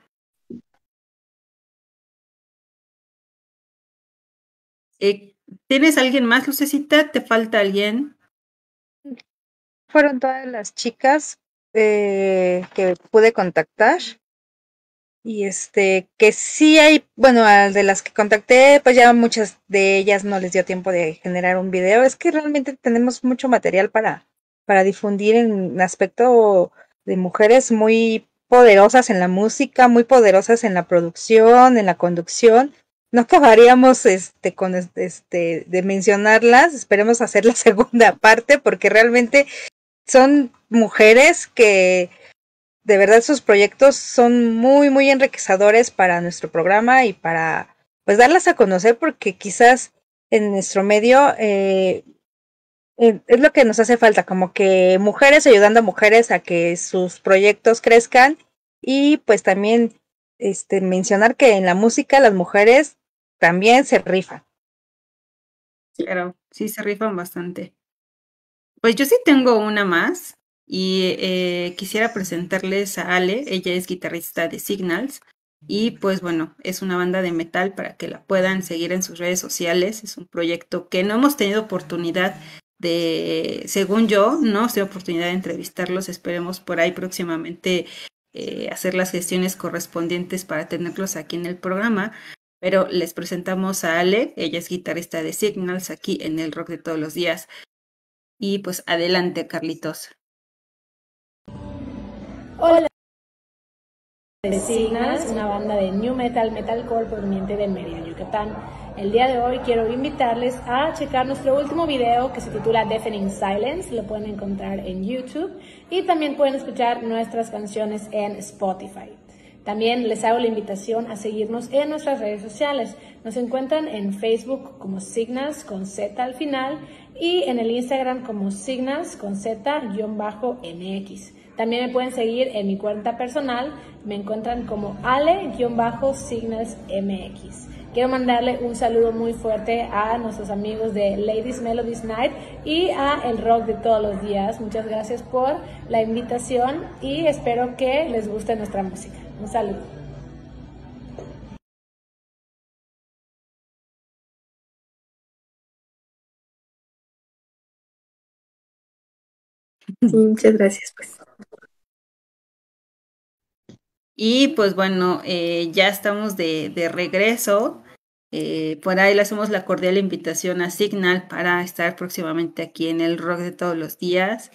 S6: Eh, ¿Tienes alguien más, Lucecita? ¿Te falta alguien?
S7: Fueron todas las chicas eh, que pude contactar. Y este, que sí hay, bueno, de las que contacté, pues ya muchas de ellas no les dio tiempo de generar un video. Es que realmente tenemos mucho material para, para difundir en aspecto de mujeres muy poderosas en la música, muy poderosas en la producción, en la conducción. No acabaríamos este con este de mencionarlas. Esperemos hacer la segunda parte porque realmente son mujeres que de verdad sus proyectos son muy muy enriquecedores para nuestro programa y para pues darlas a conocer, porque quizás en nuestro medio eh, es lo que nos hace falta, como que mujeres ayudando a mujeres a que sus proyectos crezcan. Y pues también este mencionar que en la música las mujeres también se rifan.
S6: Claro, sí se rifan bastante. Pues yo sí tengo una más. Y eh, quisiera presentarles a Ale. Ella es guitarrista de Signals y pues bueno, es una banda de metal para que la puedan seguir en sus redes sociales. Es un proyecto que no hemos tenido oportunidad de, según yo, no hemos tenido oportunidad de entrevistarlos. Esperemos por ahí próximamente eh, hacer las gestiones correspondientes para tenerlos aquí en el programa. Pero les presentamos a Ale. Ella es guitarrista de Signals aquí en el Rock de Todos los Días. Y pues adelante, Carlitos.
S16: Hola, de Signals, una banda de new metal, metalcore proveniente de Mérida, Yucatán. El día de hoy quiero invitarles a checar nuestro último video que se titula Deafening Silence. Lo pueden encontrar en YouTube y también pueden escuchar nuestras canciones en Spotify. También les hago la invitación a seguirnos en nuestras redes sociales. Nos encuentran en Facebook como Signals con Z al final y en el Instagram como Signals con Z-M X. También me pueden seguir en mi cuenta personal, me encuentran como ale-signalsmx. Quiero mandarle un saludo muy fuerte a nuestros amigos de Ladies Melodies Night y a El Rock de Todos los Días. Muchas gracias por la invitación y espero que les guste nuestra música. Un saludo.
S5: Sí, muchas gracias, pues.
S6: Y pues bueno, eh, ya estamos de, de regreso. Eh, por ahí le hacemos la cordial invitación a Signal para estar próximamente aquí en el Rock de Todos los Días.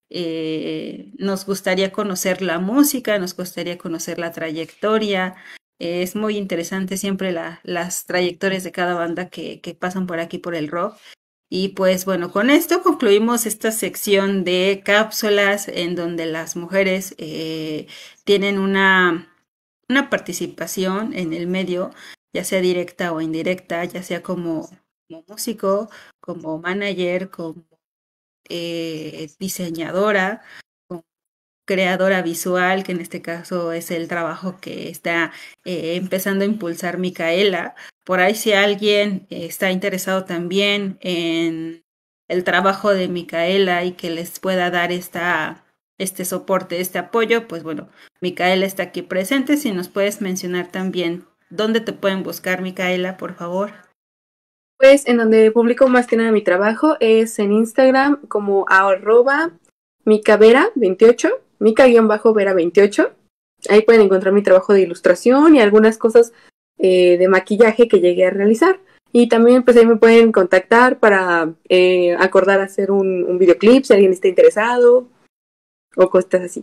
S6: Eh, nos gustaría conocer la música, nos gustaría conocer la trayectoria. Eh, es muy interesante siempre la, las trayectorias de cada banda que, que pasan por aquí por el rock. Y pues bueno, con esto concluimos esta sección de cápsulas en donde las mujeres eh, tienen una, una participación en el medio, ya sea directa o indirecta, ya sea como, como músico, como manager, como eh, diseñadora, como creadora visual, que en este caso es el trabajo que está eh, empezando a impulsar Micaela. Por ahí si alguien eh, está interesado también en el trabajo de Micaela y que les pueda dar esta, este soporte, este apoyo, pues bueno, Micaela está aquí presente. Si nos puedes mencionar también dónde te pueden buscar, Micaela, por favor.
S5: Pues en donde publico más que nada mi trabajo es en Instagram como arroba micavera veintiocho, mica-vera veintiocho. Ahí pueden encontrar mi trabajo de ilustración y algunas cosas eh, de maquillaje que llegué a realizar. Y también pues ahí me pueden contactar para eh, acordar hacer un, un videoclip si alguien está interesado o cosas así.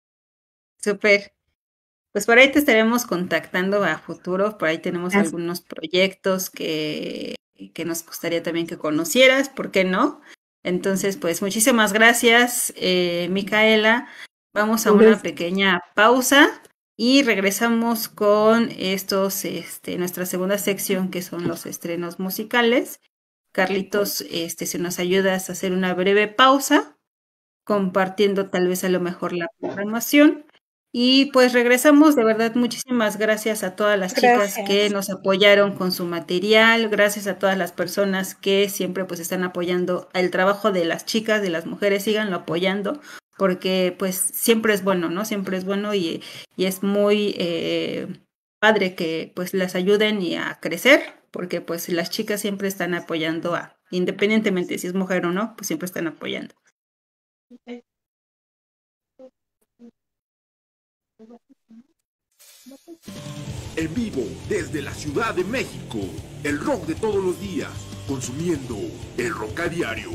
S6: Súper. Pues por ahí te estaremos contactando a futuro. Por ahí tenemos Gracias. algunos proyectos que, que nos gustaría también que conocieras, ¿por qué no? Entonces, pues muchísimas gracias, eh, Micaela. Vamos a una pequeña pausa y regresamos con estos, este, nuestra segunda sección, que son los estrenos musicales. Carlitos, este, si nos ayudas a hacer una breve pausa, compartiendo tal vez a lo mejor la programación. Y pues regresamos, de verdad, muchísimas gracias a todas las gracias. chicas que nos apoyaron con su material, gracias a todas las personas que siempre pues están apoyando el trabajo de las chicas, de las mujeres, síganlo apoyando, porque pues siempre es bueno, ¿no? Siempre es bueno y, y es muy eh, padre que pues las ayuden y a crecer, porque pues las chicas siempre están apoyando a, independientemente si es mujer o no, pues siempre están apoyando.
S17: En vivo desde la Ciudad de México, el rock de todos los días, consumiendo el rock a diario.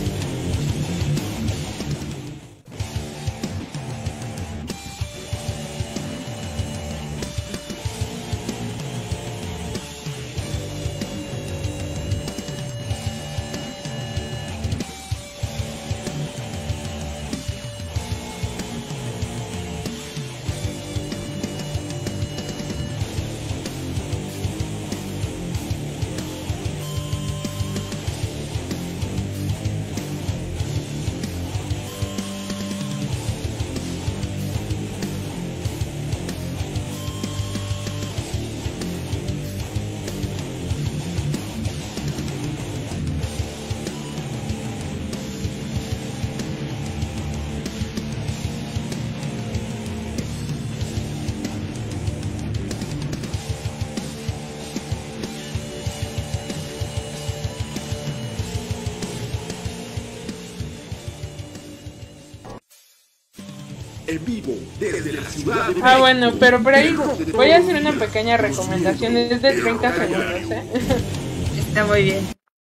S17: En vivo desde la Ciudad de México.
S4: Ah, bueno, pero por ahí voy a hacer una pequeña recomendación, es de treinta segundos, ¿eh?
S6: Está muy bien.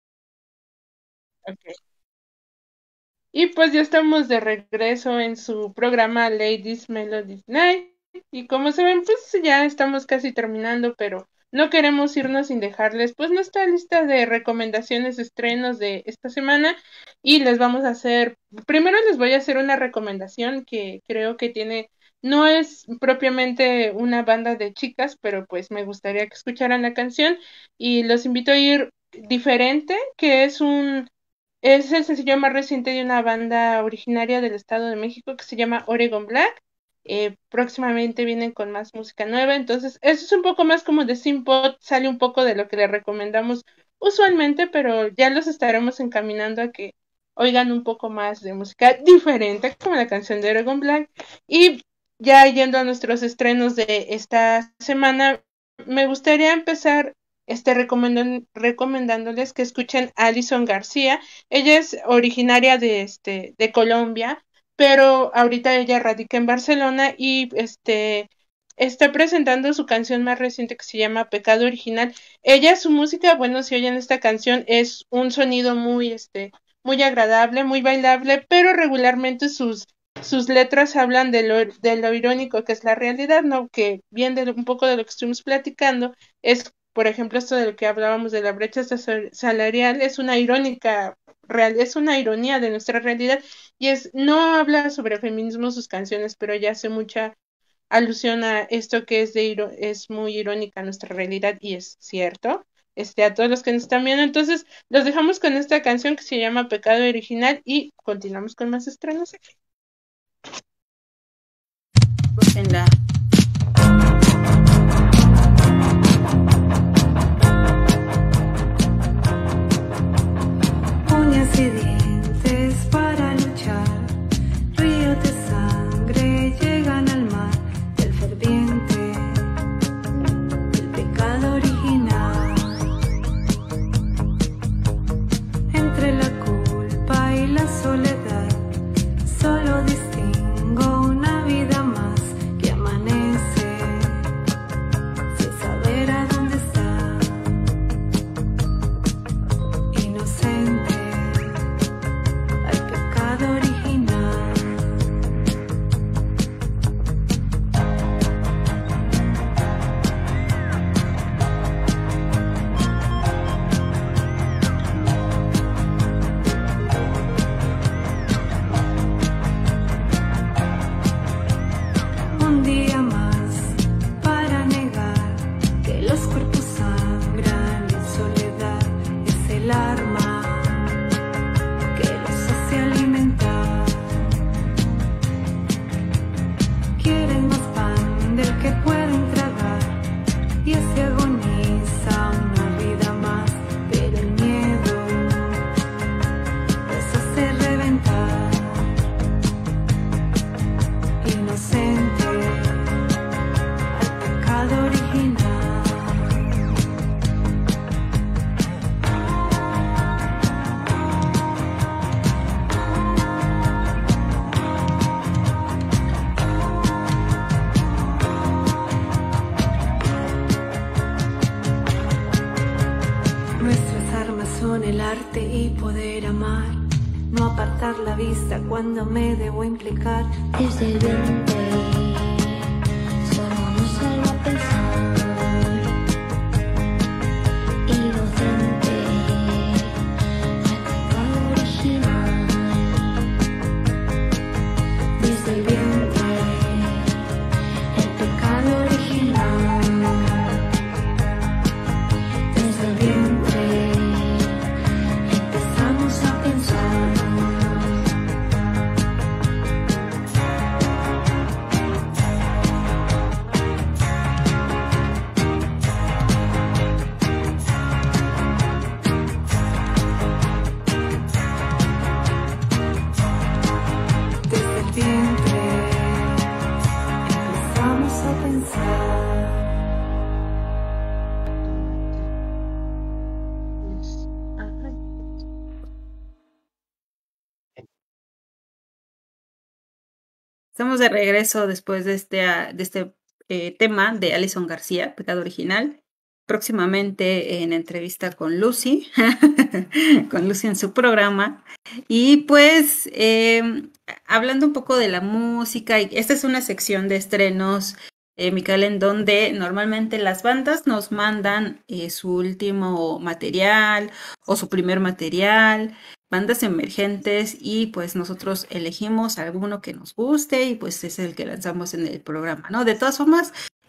S4: Ok. Y pues ya estamos de regreso en su programa Ladies Melodies Night. Y como se ven, pues ya estamos casi terminando, pero no queremos irnos sin dejarles pues nuestra lista de recomendaciones, estrenos de esta semana. Y les vamos a hacer, primero les voy a hacer una recomendación que creo que tiene, no es propiamente una banda de chicas, pero pues me gustaría que escucharan la canción. Y los invito a ir diferente, que es un Es el sencillo más reciente de una banda originaria del Estado de México que se llama Oregon Black. Eh, próximamente vienen con más música nueva, entonces eso es un poco más como de synth-pop, sale un poco de lo que les recomendamos usualmente, pero ya los estaremos encaminando a que oigan un poco más de música diferente, como la canción de Oregon Black. Y ya yendo a nuestros estrenos de esta semana, me gustaría empezar este, recomendan, recomendándoles que escuchen a Alison García. Ella es originaria de, este, de Colombia, pero ahorita ella radica en Barcelona y este está presentando su canción más reciente que se llama Pecado Original. Ella, su música, bueno, si oyen esta canción, es un sonido muy, este, muy agradable, muy bailable, pero regularmente sus, sus letras hablan de lo, de lo irónico que es la realidad, ¿no? Que bien de un poco de lo que estuvimos platicando, es, por ejemplo, esto de lo que hablábamos de la brecha salarial, es una irónica real, es una ironía de nuestra realidad, y es, no habla sobre feminismo sus canciones, pero ella hace mucha alusión a esto que es de es muy irónica nuestra realidad, y es cierto, este, a todos los que nos están viendo. Entonces los dejamos con esta canción que se llama Pecado Original y continuamos con más estrenos aquí.
S6: En la
S18: uñas y dientes para luchar, ríos de sangre llegan al mar del ferviente, del pecado original. Entre la culpa y la soledad, solo distingo una vida más que amanece, sin saber a dónde está, inocente. Un día más para negar que los cuerpos sangran y soledad es el arma que los hace alimentar. Quieren más pan del que pueden tragar y así agoniza una vida más, pero el miedo los hace reventar, inocente al pecado original. Nuestras armas son el arte y poder amar, no apartar la vista cuando me debo implicar. Desde el vientre solo nos salva pensar, inocente al pecado original. Desde el vientre el pecado original. Desde el vientre empezamos a pensar. Desde el vientre empezamos a pensar.
S6: Estamos de regreso después de este, uh, de este eh, tema de Alison García, Pecado Original. Próximamente en entrevista con Lucy, con Lucy en su programa. Y pues eh, hablando un poco de la música, y esta es una sección de estrenos, eh, Micaela, en donde normalmente las bandas nos mandan eh, su último material o su primer material, bandas emergentes, y pues nosotros elegimos alguno que nos guste y pues es el que lanzamos en el programa, ¿no? De todas formas,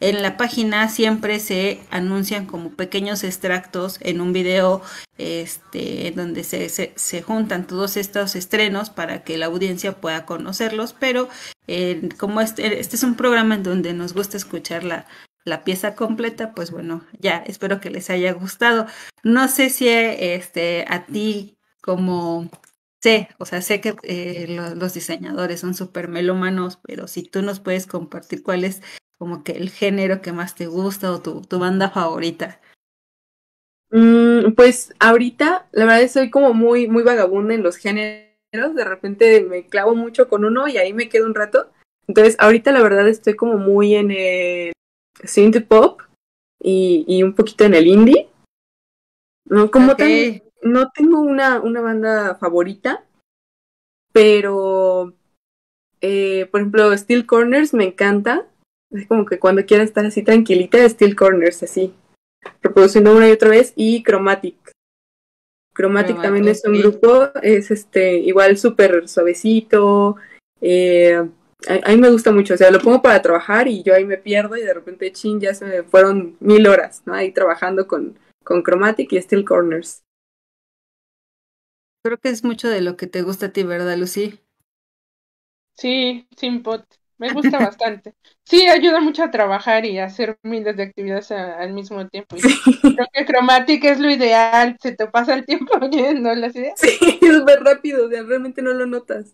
S6: en la página siempre se anuncian como pequeños extractos en un video este, donde se, se, se juntan todos estos estrenos para que la audiencia pueda conocerlos, pero eh, como este, este es un programa en donde nos gusta escuchar la, la pieza completa, pues bueno, ya espero que les haya gustado. No sé si este, a ti como... Sé, o sea, sé que eh, lo, los diseñadores son súper melómanos, pero si tú nos puedes compartir cuál es como que el género que más te gusta o tu, tu banda favorita.
S5: Mm, pues ahorita, la verdad es que soy como muy, muy vagabunda en los géneros, de repente me clavo mucho con uno y ahí me quedo un rato. Entonces ahorita la verdad estoy como muy en el synth pop y, y un poquito en el indie. No, como
S6: Okay.
S5: tan... No tengo una, una banda favorita, pero, eh, por ejemplo, Steel Corners me encanta. Es como que cuando quiera estar así tranquilita, Steel Corners, así, reproduciendo una y otra vez. Y Chromatic. Chromatic,
S6: Chromatic,
S5: también es un
S6: sí.
S5: grupo, es este igual súper suavecito. Eh, a, a mí me gusta mucho, o sea, lo pongo para trabajar y yo ahí me pierdo y de repente, chin, ya se me fueron mil horas, ¿no? Ahí trabajando con, con Chromatic y Steel Corners.
S6: Creo que es mucho de lo que te gusta a ti, ¿verdad, Lucy?
S4: Sí, Simpot, me gusta bastante. Sí, ayuda mucho a trabajar y a hacer miles de actividades a- al mismo tiempo. Y creo que Chromatic es lo ideal, se te pasa el tiempo oyendo las ideas.
S5: Sí, es súper rápido, o sea, realmente no lo notas.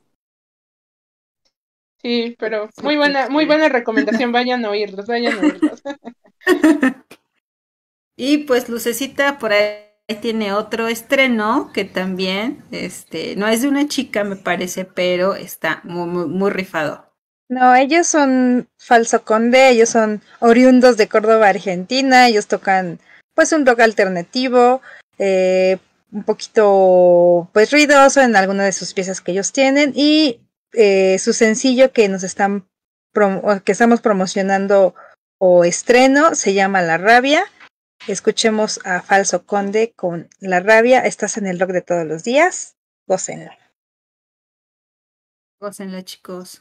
S4: Sí, pero muy buena, muy buena recomendación, vayan a oírlos, vayan a oírlos.
S6: Y pues Lucecita por ahí tiene otro estreno que también, este, no es de una chica me parece, pero está muy, muy, muy rifado.
S7: No, ellos son Falso Conde, ellos son oriundos de Córdoba, Argentina, ellos tocan pues un rock alternativo, eh, un poquito pues ruidoso en algunas de sus piezas que ellos tienen y eh, su sencillo que nos están prom- que estamos promocionando o estreno se llama La Rabia. Escuchemos a Falso Conde con La Rabia. Estás en el rock de todos los días. Gócenla.
S6: Gócenla, chicos.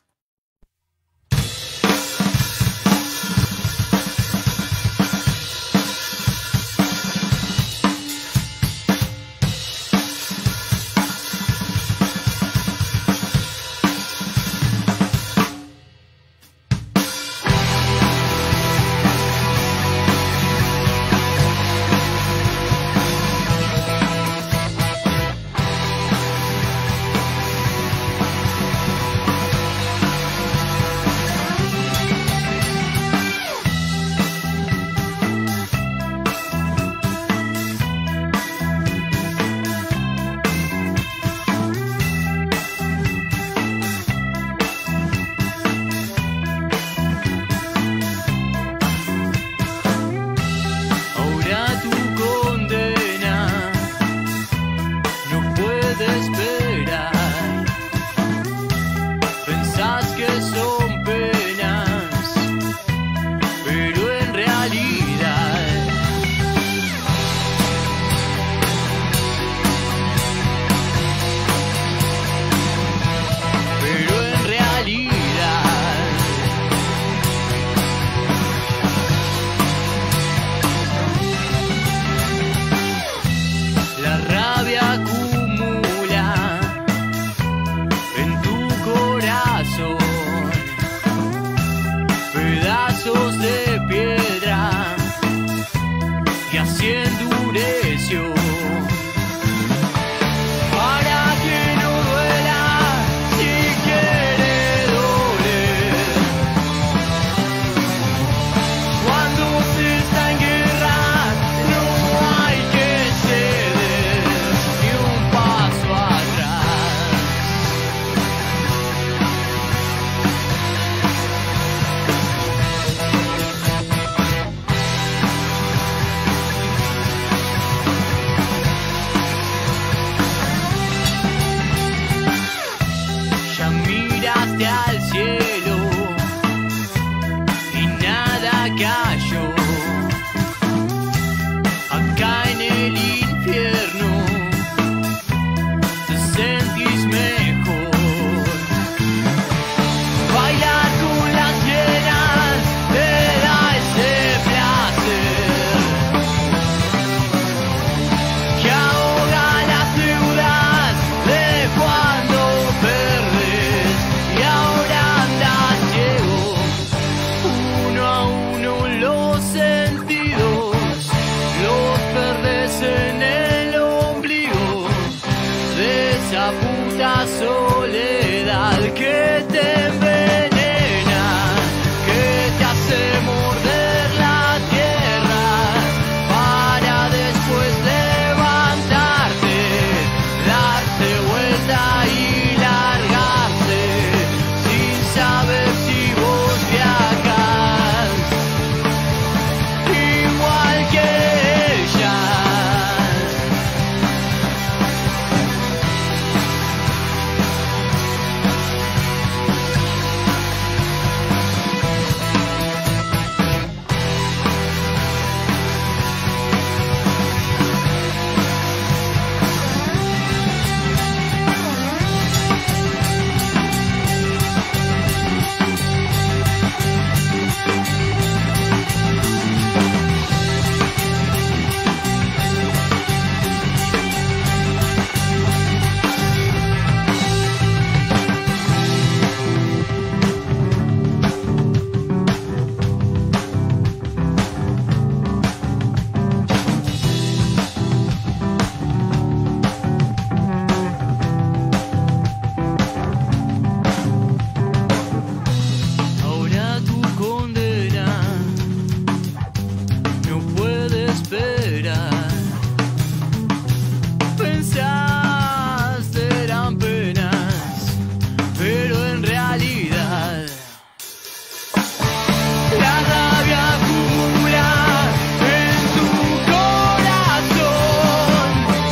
S19: Ahora tu condena no puede esperar. Pensás que son penas, pero en realidad pero en realidad la rabia acumula en tu corazón pedazos de piedra que así endureció para que no duela si quiere doler cuando se está en guerra no hay que ceder ni un paso atrás. perdes en el ombligo de esa puta soledad que te envenena, que te hace morder la tierra para después levantarte, darse vuelta y largarse sin saber si vos viajas igual que ella. Ahora tu condena no puede esperar. Pensaste eran penas, pero en realidad la rabia acumula en tu corazón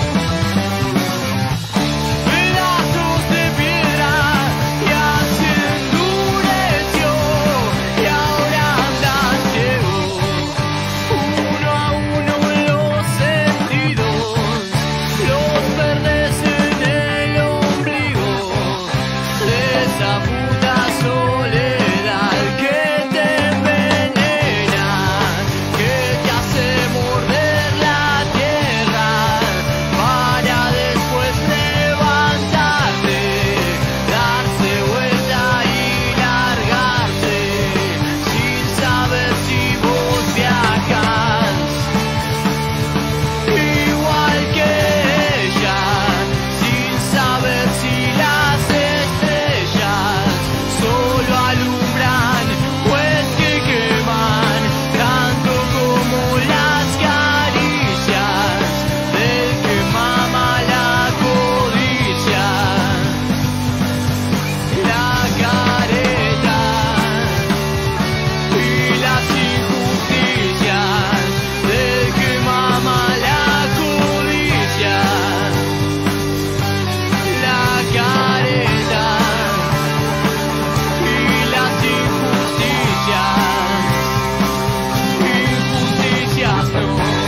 S19: pedazos de piedra que se endureció y ahora andas ciego. Uno a uno los sentidos los perdes en el ombligo de esa puta soledad que te envenena, que te hace morder la tierra para después levantarte, darse vuelta y largarse sin saber si vos viajas igual que ella, sin saber si las estrellas solo alumbran o es que queman tanto como las caricias del que mama la codicia, la careta y las injusticias del que mama la codicia, la careta y las injusticias, injusticias no.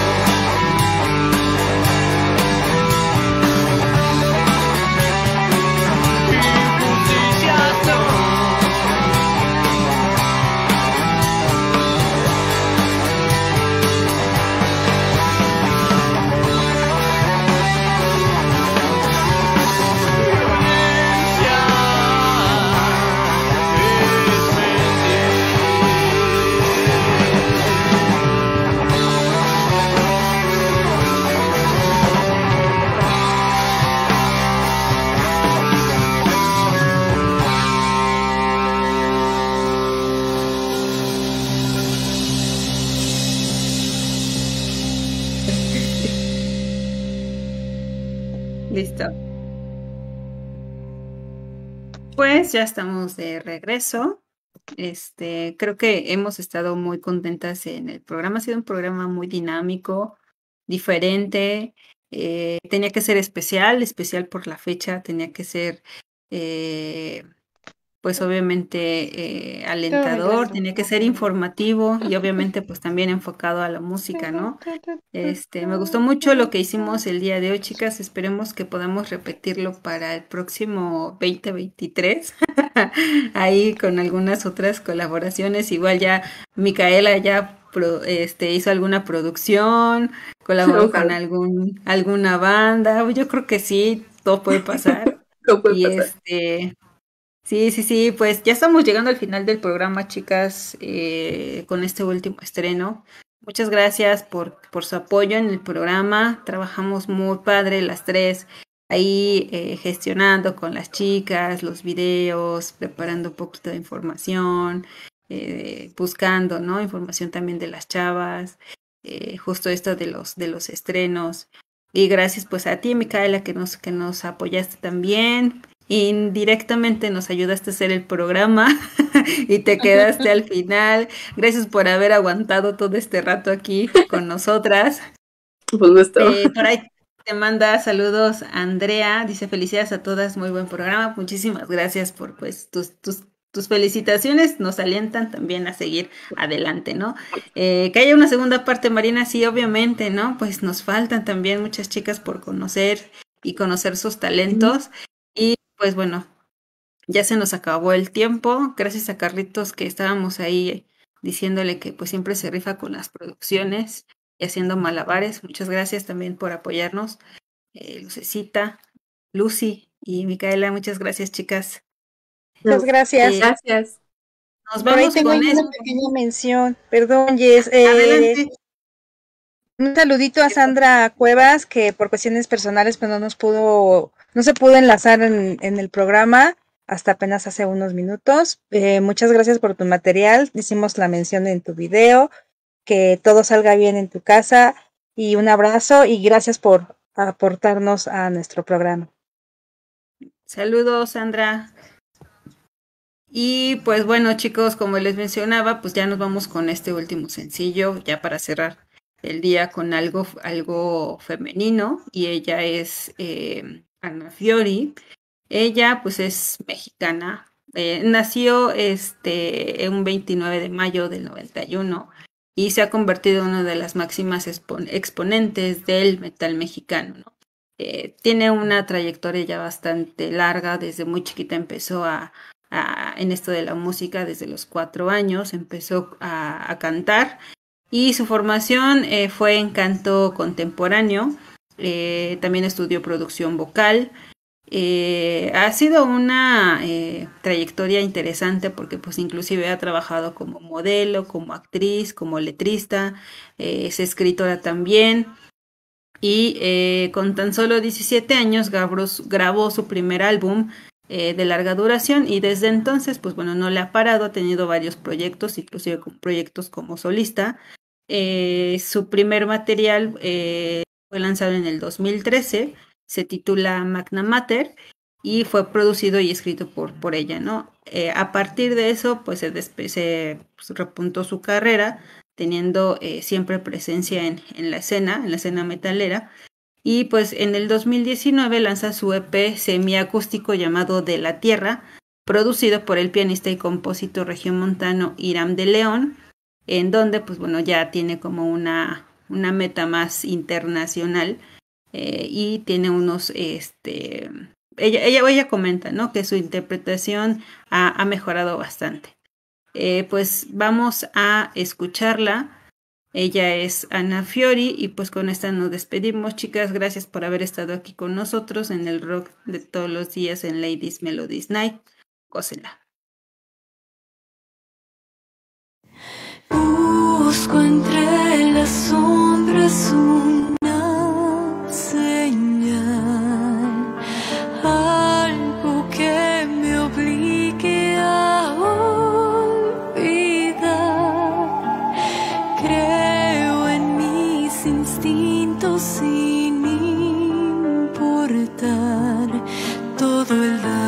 S19: Injusticias no.
S6: Listo. Pues ya estamos de regreso. Este, creo que hemos estado muy contentas en el programa. Ha sido un programa muy dinámico, diferente. Eh, tenía que ser especial, especial por la fecha. Tenía que ser, eh, pues obviamente, eh, alentador. Tenía que ser informativo y obviamente, pues también enfocado a la música, ¿no? Este, me gustó mucho lo que hicimos el día de hoy, chicas. Esperemos que podamos repetirlo para el próximo veinte veintitrés. Ahí con algunas otras colaboraciones. Igual ya Micaela ya pro- este, hizo alguna producción, colaboró con
S5: Ojalá.
S6: algún, alguna banda. Yo creo que sí, todo puede pasar.
S5: Todo puede
S6: Y
S5: pasar.
S6: este, sí, sí, sí, pues ya estamos llegando al final del programa, chicas, eh, con este último estreno. Muchas gracias por, por su apoyo en el programa. Trabajamos muy padre las tres, ahí eh, gestionando con las chicas los videos, preparando un poquito de información, eh, buscando, ¿no? Información también de las chavas, eh, justo esto de los, de los estrenos. Y gracias pues a ti, Micaela, que nos, que nos apoyaste también. Indirectamente nos ayudaste a hacer el programa y te quedaste al final. Gracias por haber aguantado todo este rato aquí con nosotras.
S5: Pues gusto.
S6: Eh, por ahí te manda saludos Andrea, dice felicidades a todas, muy buen programa. Muchísimas gracias por pues tus, tus, tus felicitaciones, nos alientan también a seguir adelante, ¿no? Eh, que haya una segunda parte, Marina, sí, obviamente, ¿no? Pues nos faltan también muchas chicas por conocer y conocer sus talentos. Y pues bueno, ya se nos acabó el tiempo, gracias a Carlitos que estábamos ahí diciéndole que pues siempre se rifa con las producciones y haciendo malabares. Muchas gracias también por apoyarnos, eh, Lucecita, Lucy y Micaela, muchas gracias, chicas.
S7: Muchas gracias.
S6: Eh,
S5: Gracias.
S6: Nos
S7: Por ahí
S6: vamos
S7: tengo
S6: con
S7: una
S6: eso.
S7: pequeña mención, perdón, Jess. eh,
S6: Adelante.
S7: Un saludito a Sandra Cuevas, que por cuestiones personales pues no nos pudo, no se pudo enlazar en, en el programa hasta apenas hace unos minutos. Eh, muchas gracias por tu material, hicimos la mención en tu video, que todo salga bien en tu casa y un abrazo y gracias por aportarnos a nuestro programa.
S6: Saludos, Sandra. Y pues bueno, chicos, como les mencionaba, pues ya nos vamos con este último sencillo, ya para cerrar el día con algo, algo femenino, y ella es eh, Ana Fiori. Ella pues es mexicana, eh, nació este un veintinueve de mayo del noventa y uno y se ha convertido en una de las máximas expon exponentes del metal mexicano, ¿no? Eh, tiene una trayectoria ya bastante larga, desde muy chiquita empezó a, a en esto de la música, desde los cuatro años empezó a, a cantar. Y su formación eh, fue en canto contemporáneo, eh, también estudió producción vocal. Eh, ha sido una eh, trayectoria interesante porque pues inclusive ha trabajado como modelo, como actriz, como letrista, eh, es escritora también. Y eh, con tan solo diecisiete años grabó, grabó su primer álbum eh, de larga duración y desde entonces pues bueno, no le ha parado, ha tenido varios proyectos, inclusive con proyectos como solista. Eh, su primer material eh, fue lanzado en el dos mil trece, se titula Magna Mater y fue producido y escrito por, por ella, ¿no? Eh, a partir de eso pues se, se pues, repuntó su carrera, teniendo eh, siempre presencia en, en la escena, en la escena metalera, y pues en el dos mil diecinueve lanza su E P semiacústico llamado De la Tierra, producido por el pianista y compositor regiomontano Hiram de León, en donde pues bueno ya tiene como una, una meta más internacional, eh, y tiene unos, este, ella, ella, ella comenta, ¿no? Que su interpretación ha, ha mejorado bastante. Eh, pues vamos a escucharla. Ella es Ana Fiori y pues con esta nos despedimos, chicas. Gracias por haber estado aquí con nosotros en el rock de todos los días en Ladies Melodies Night. Gócenla.
S18: Busco entre las sombras una señal, algo que me obligue a olvidar. Creo en mis instintos sin importar todo el daño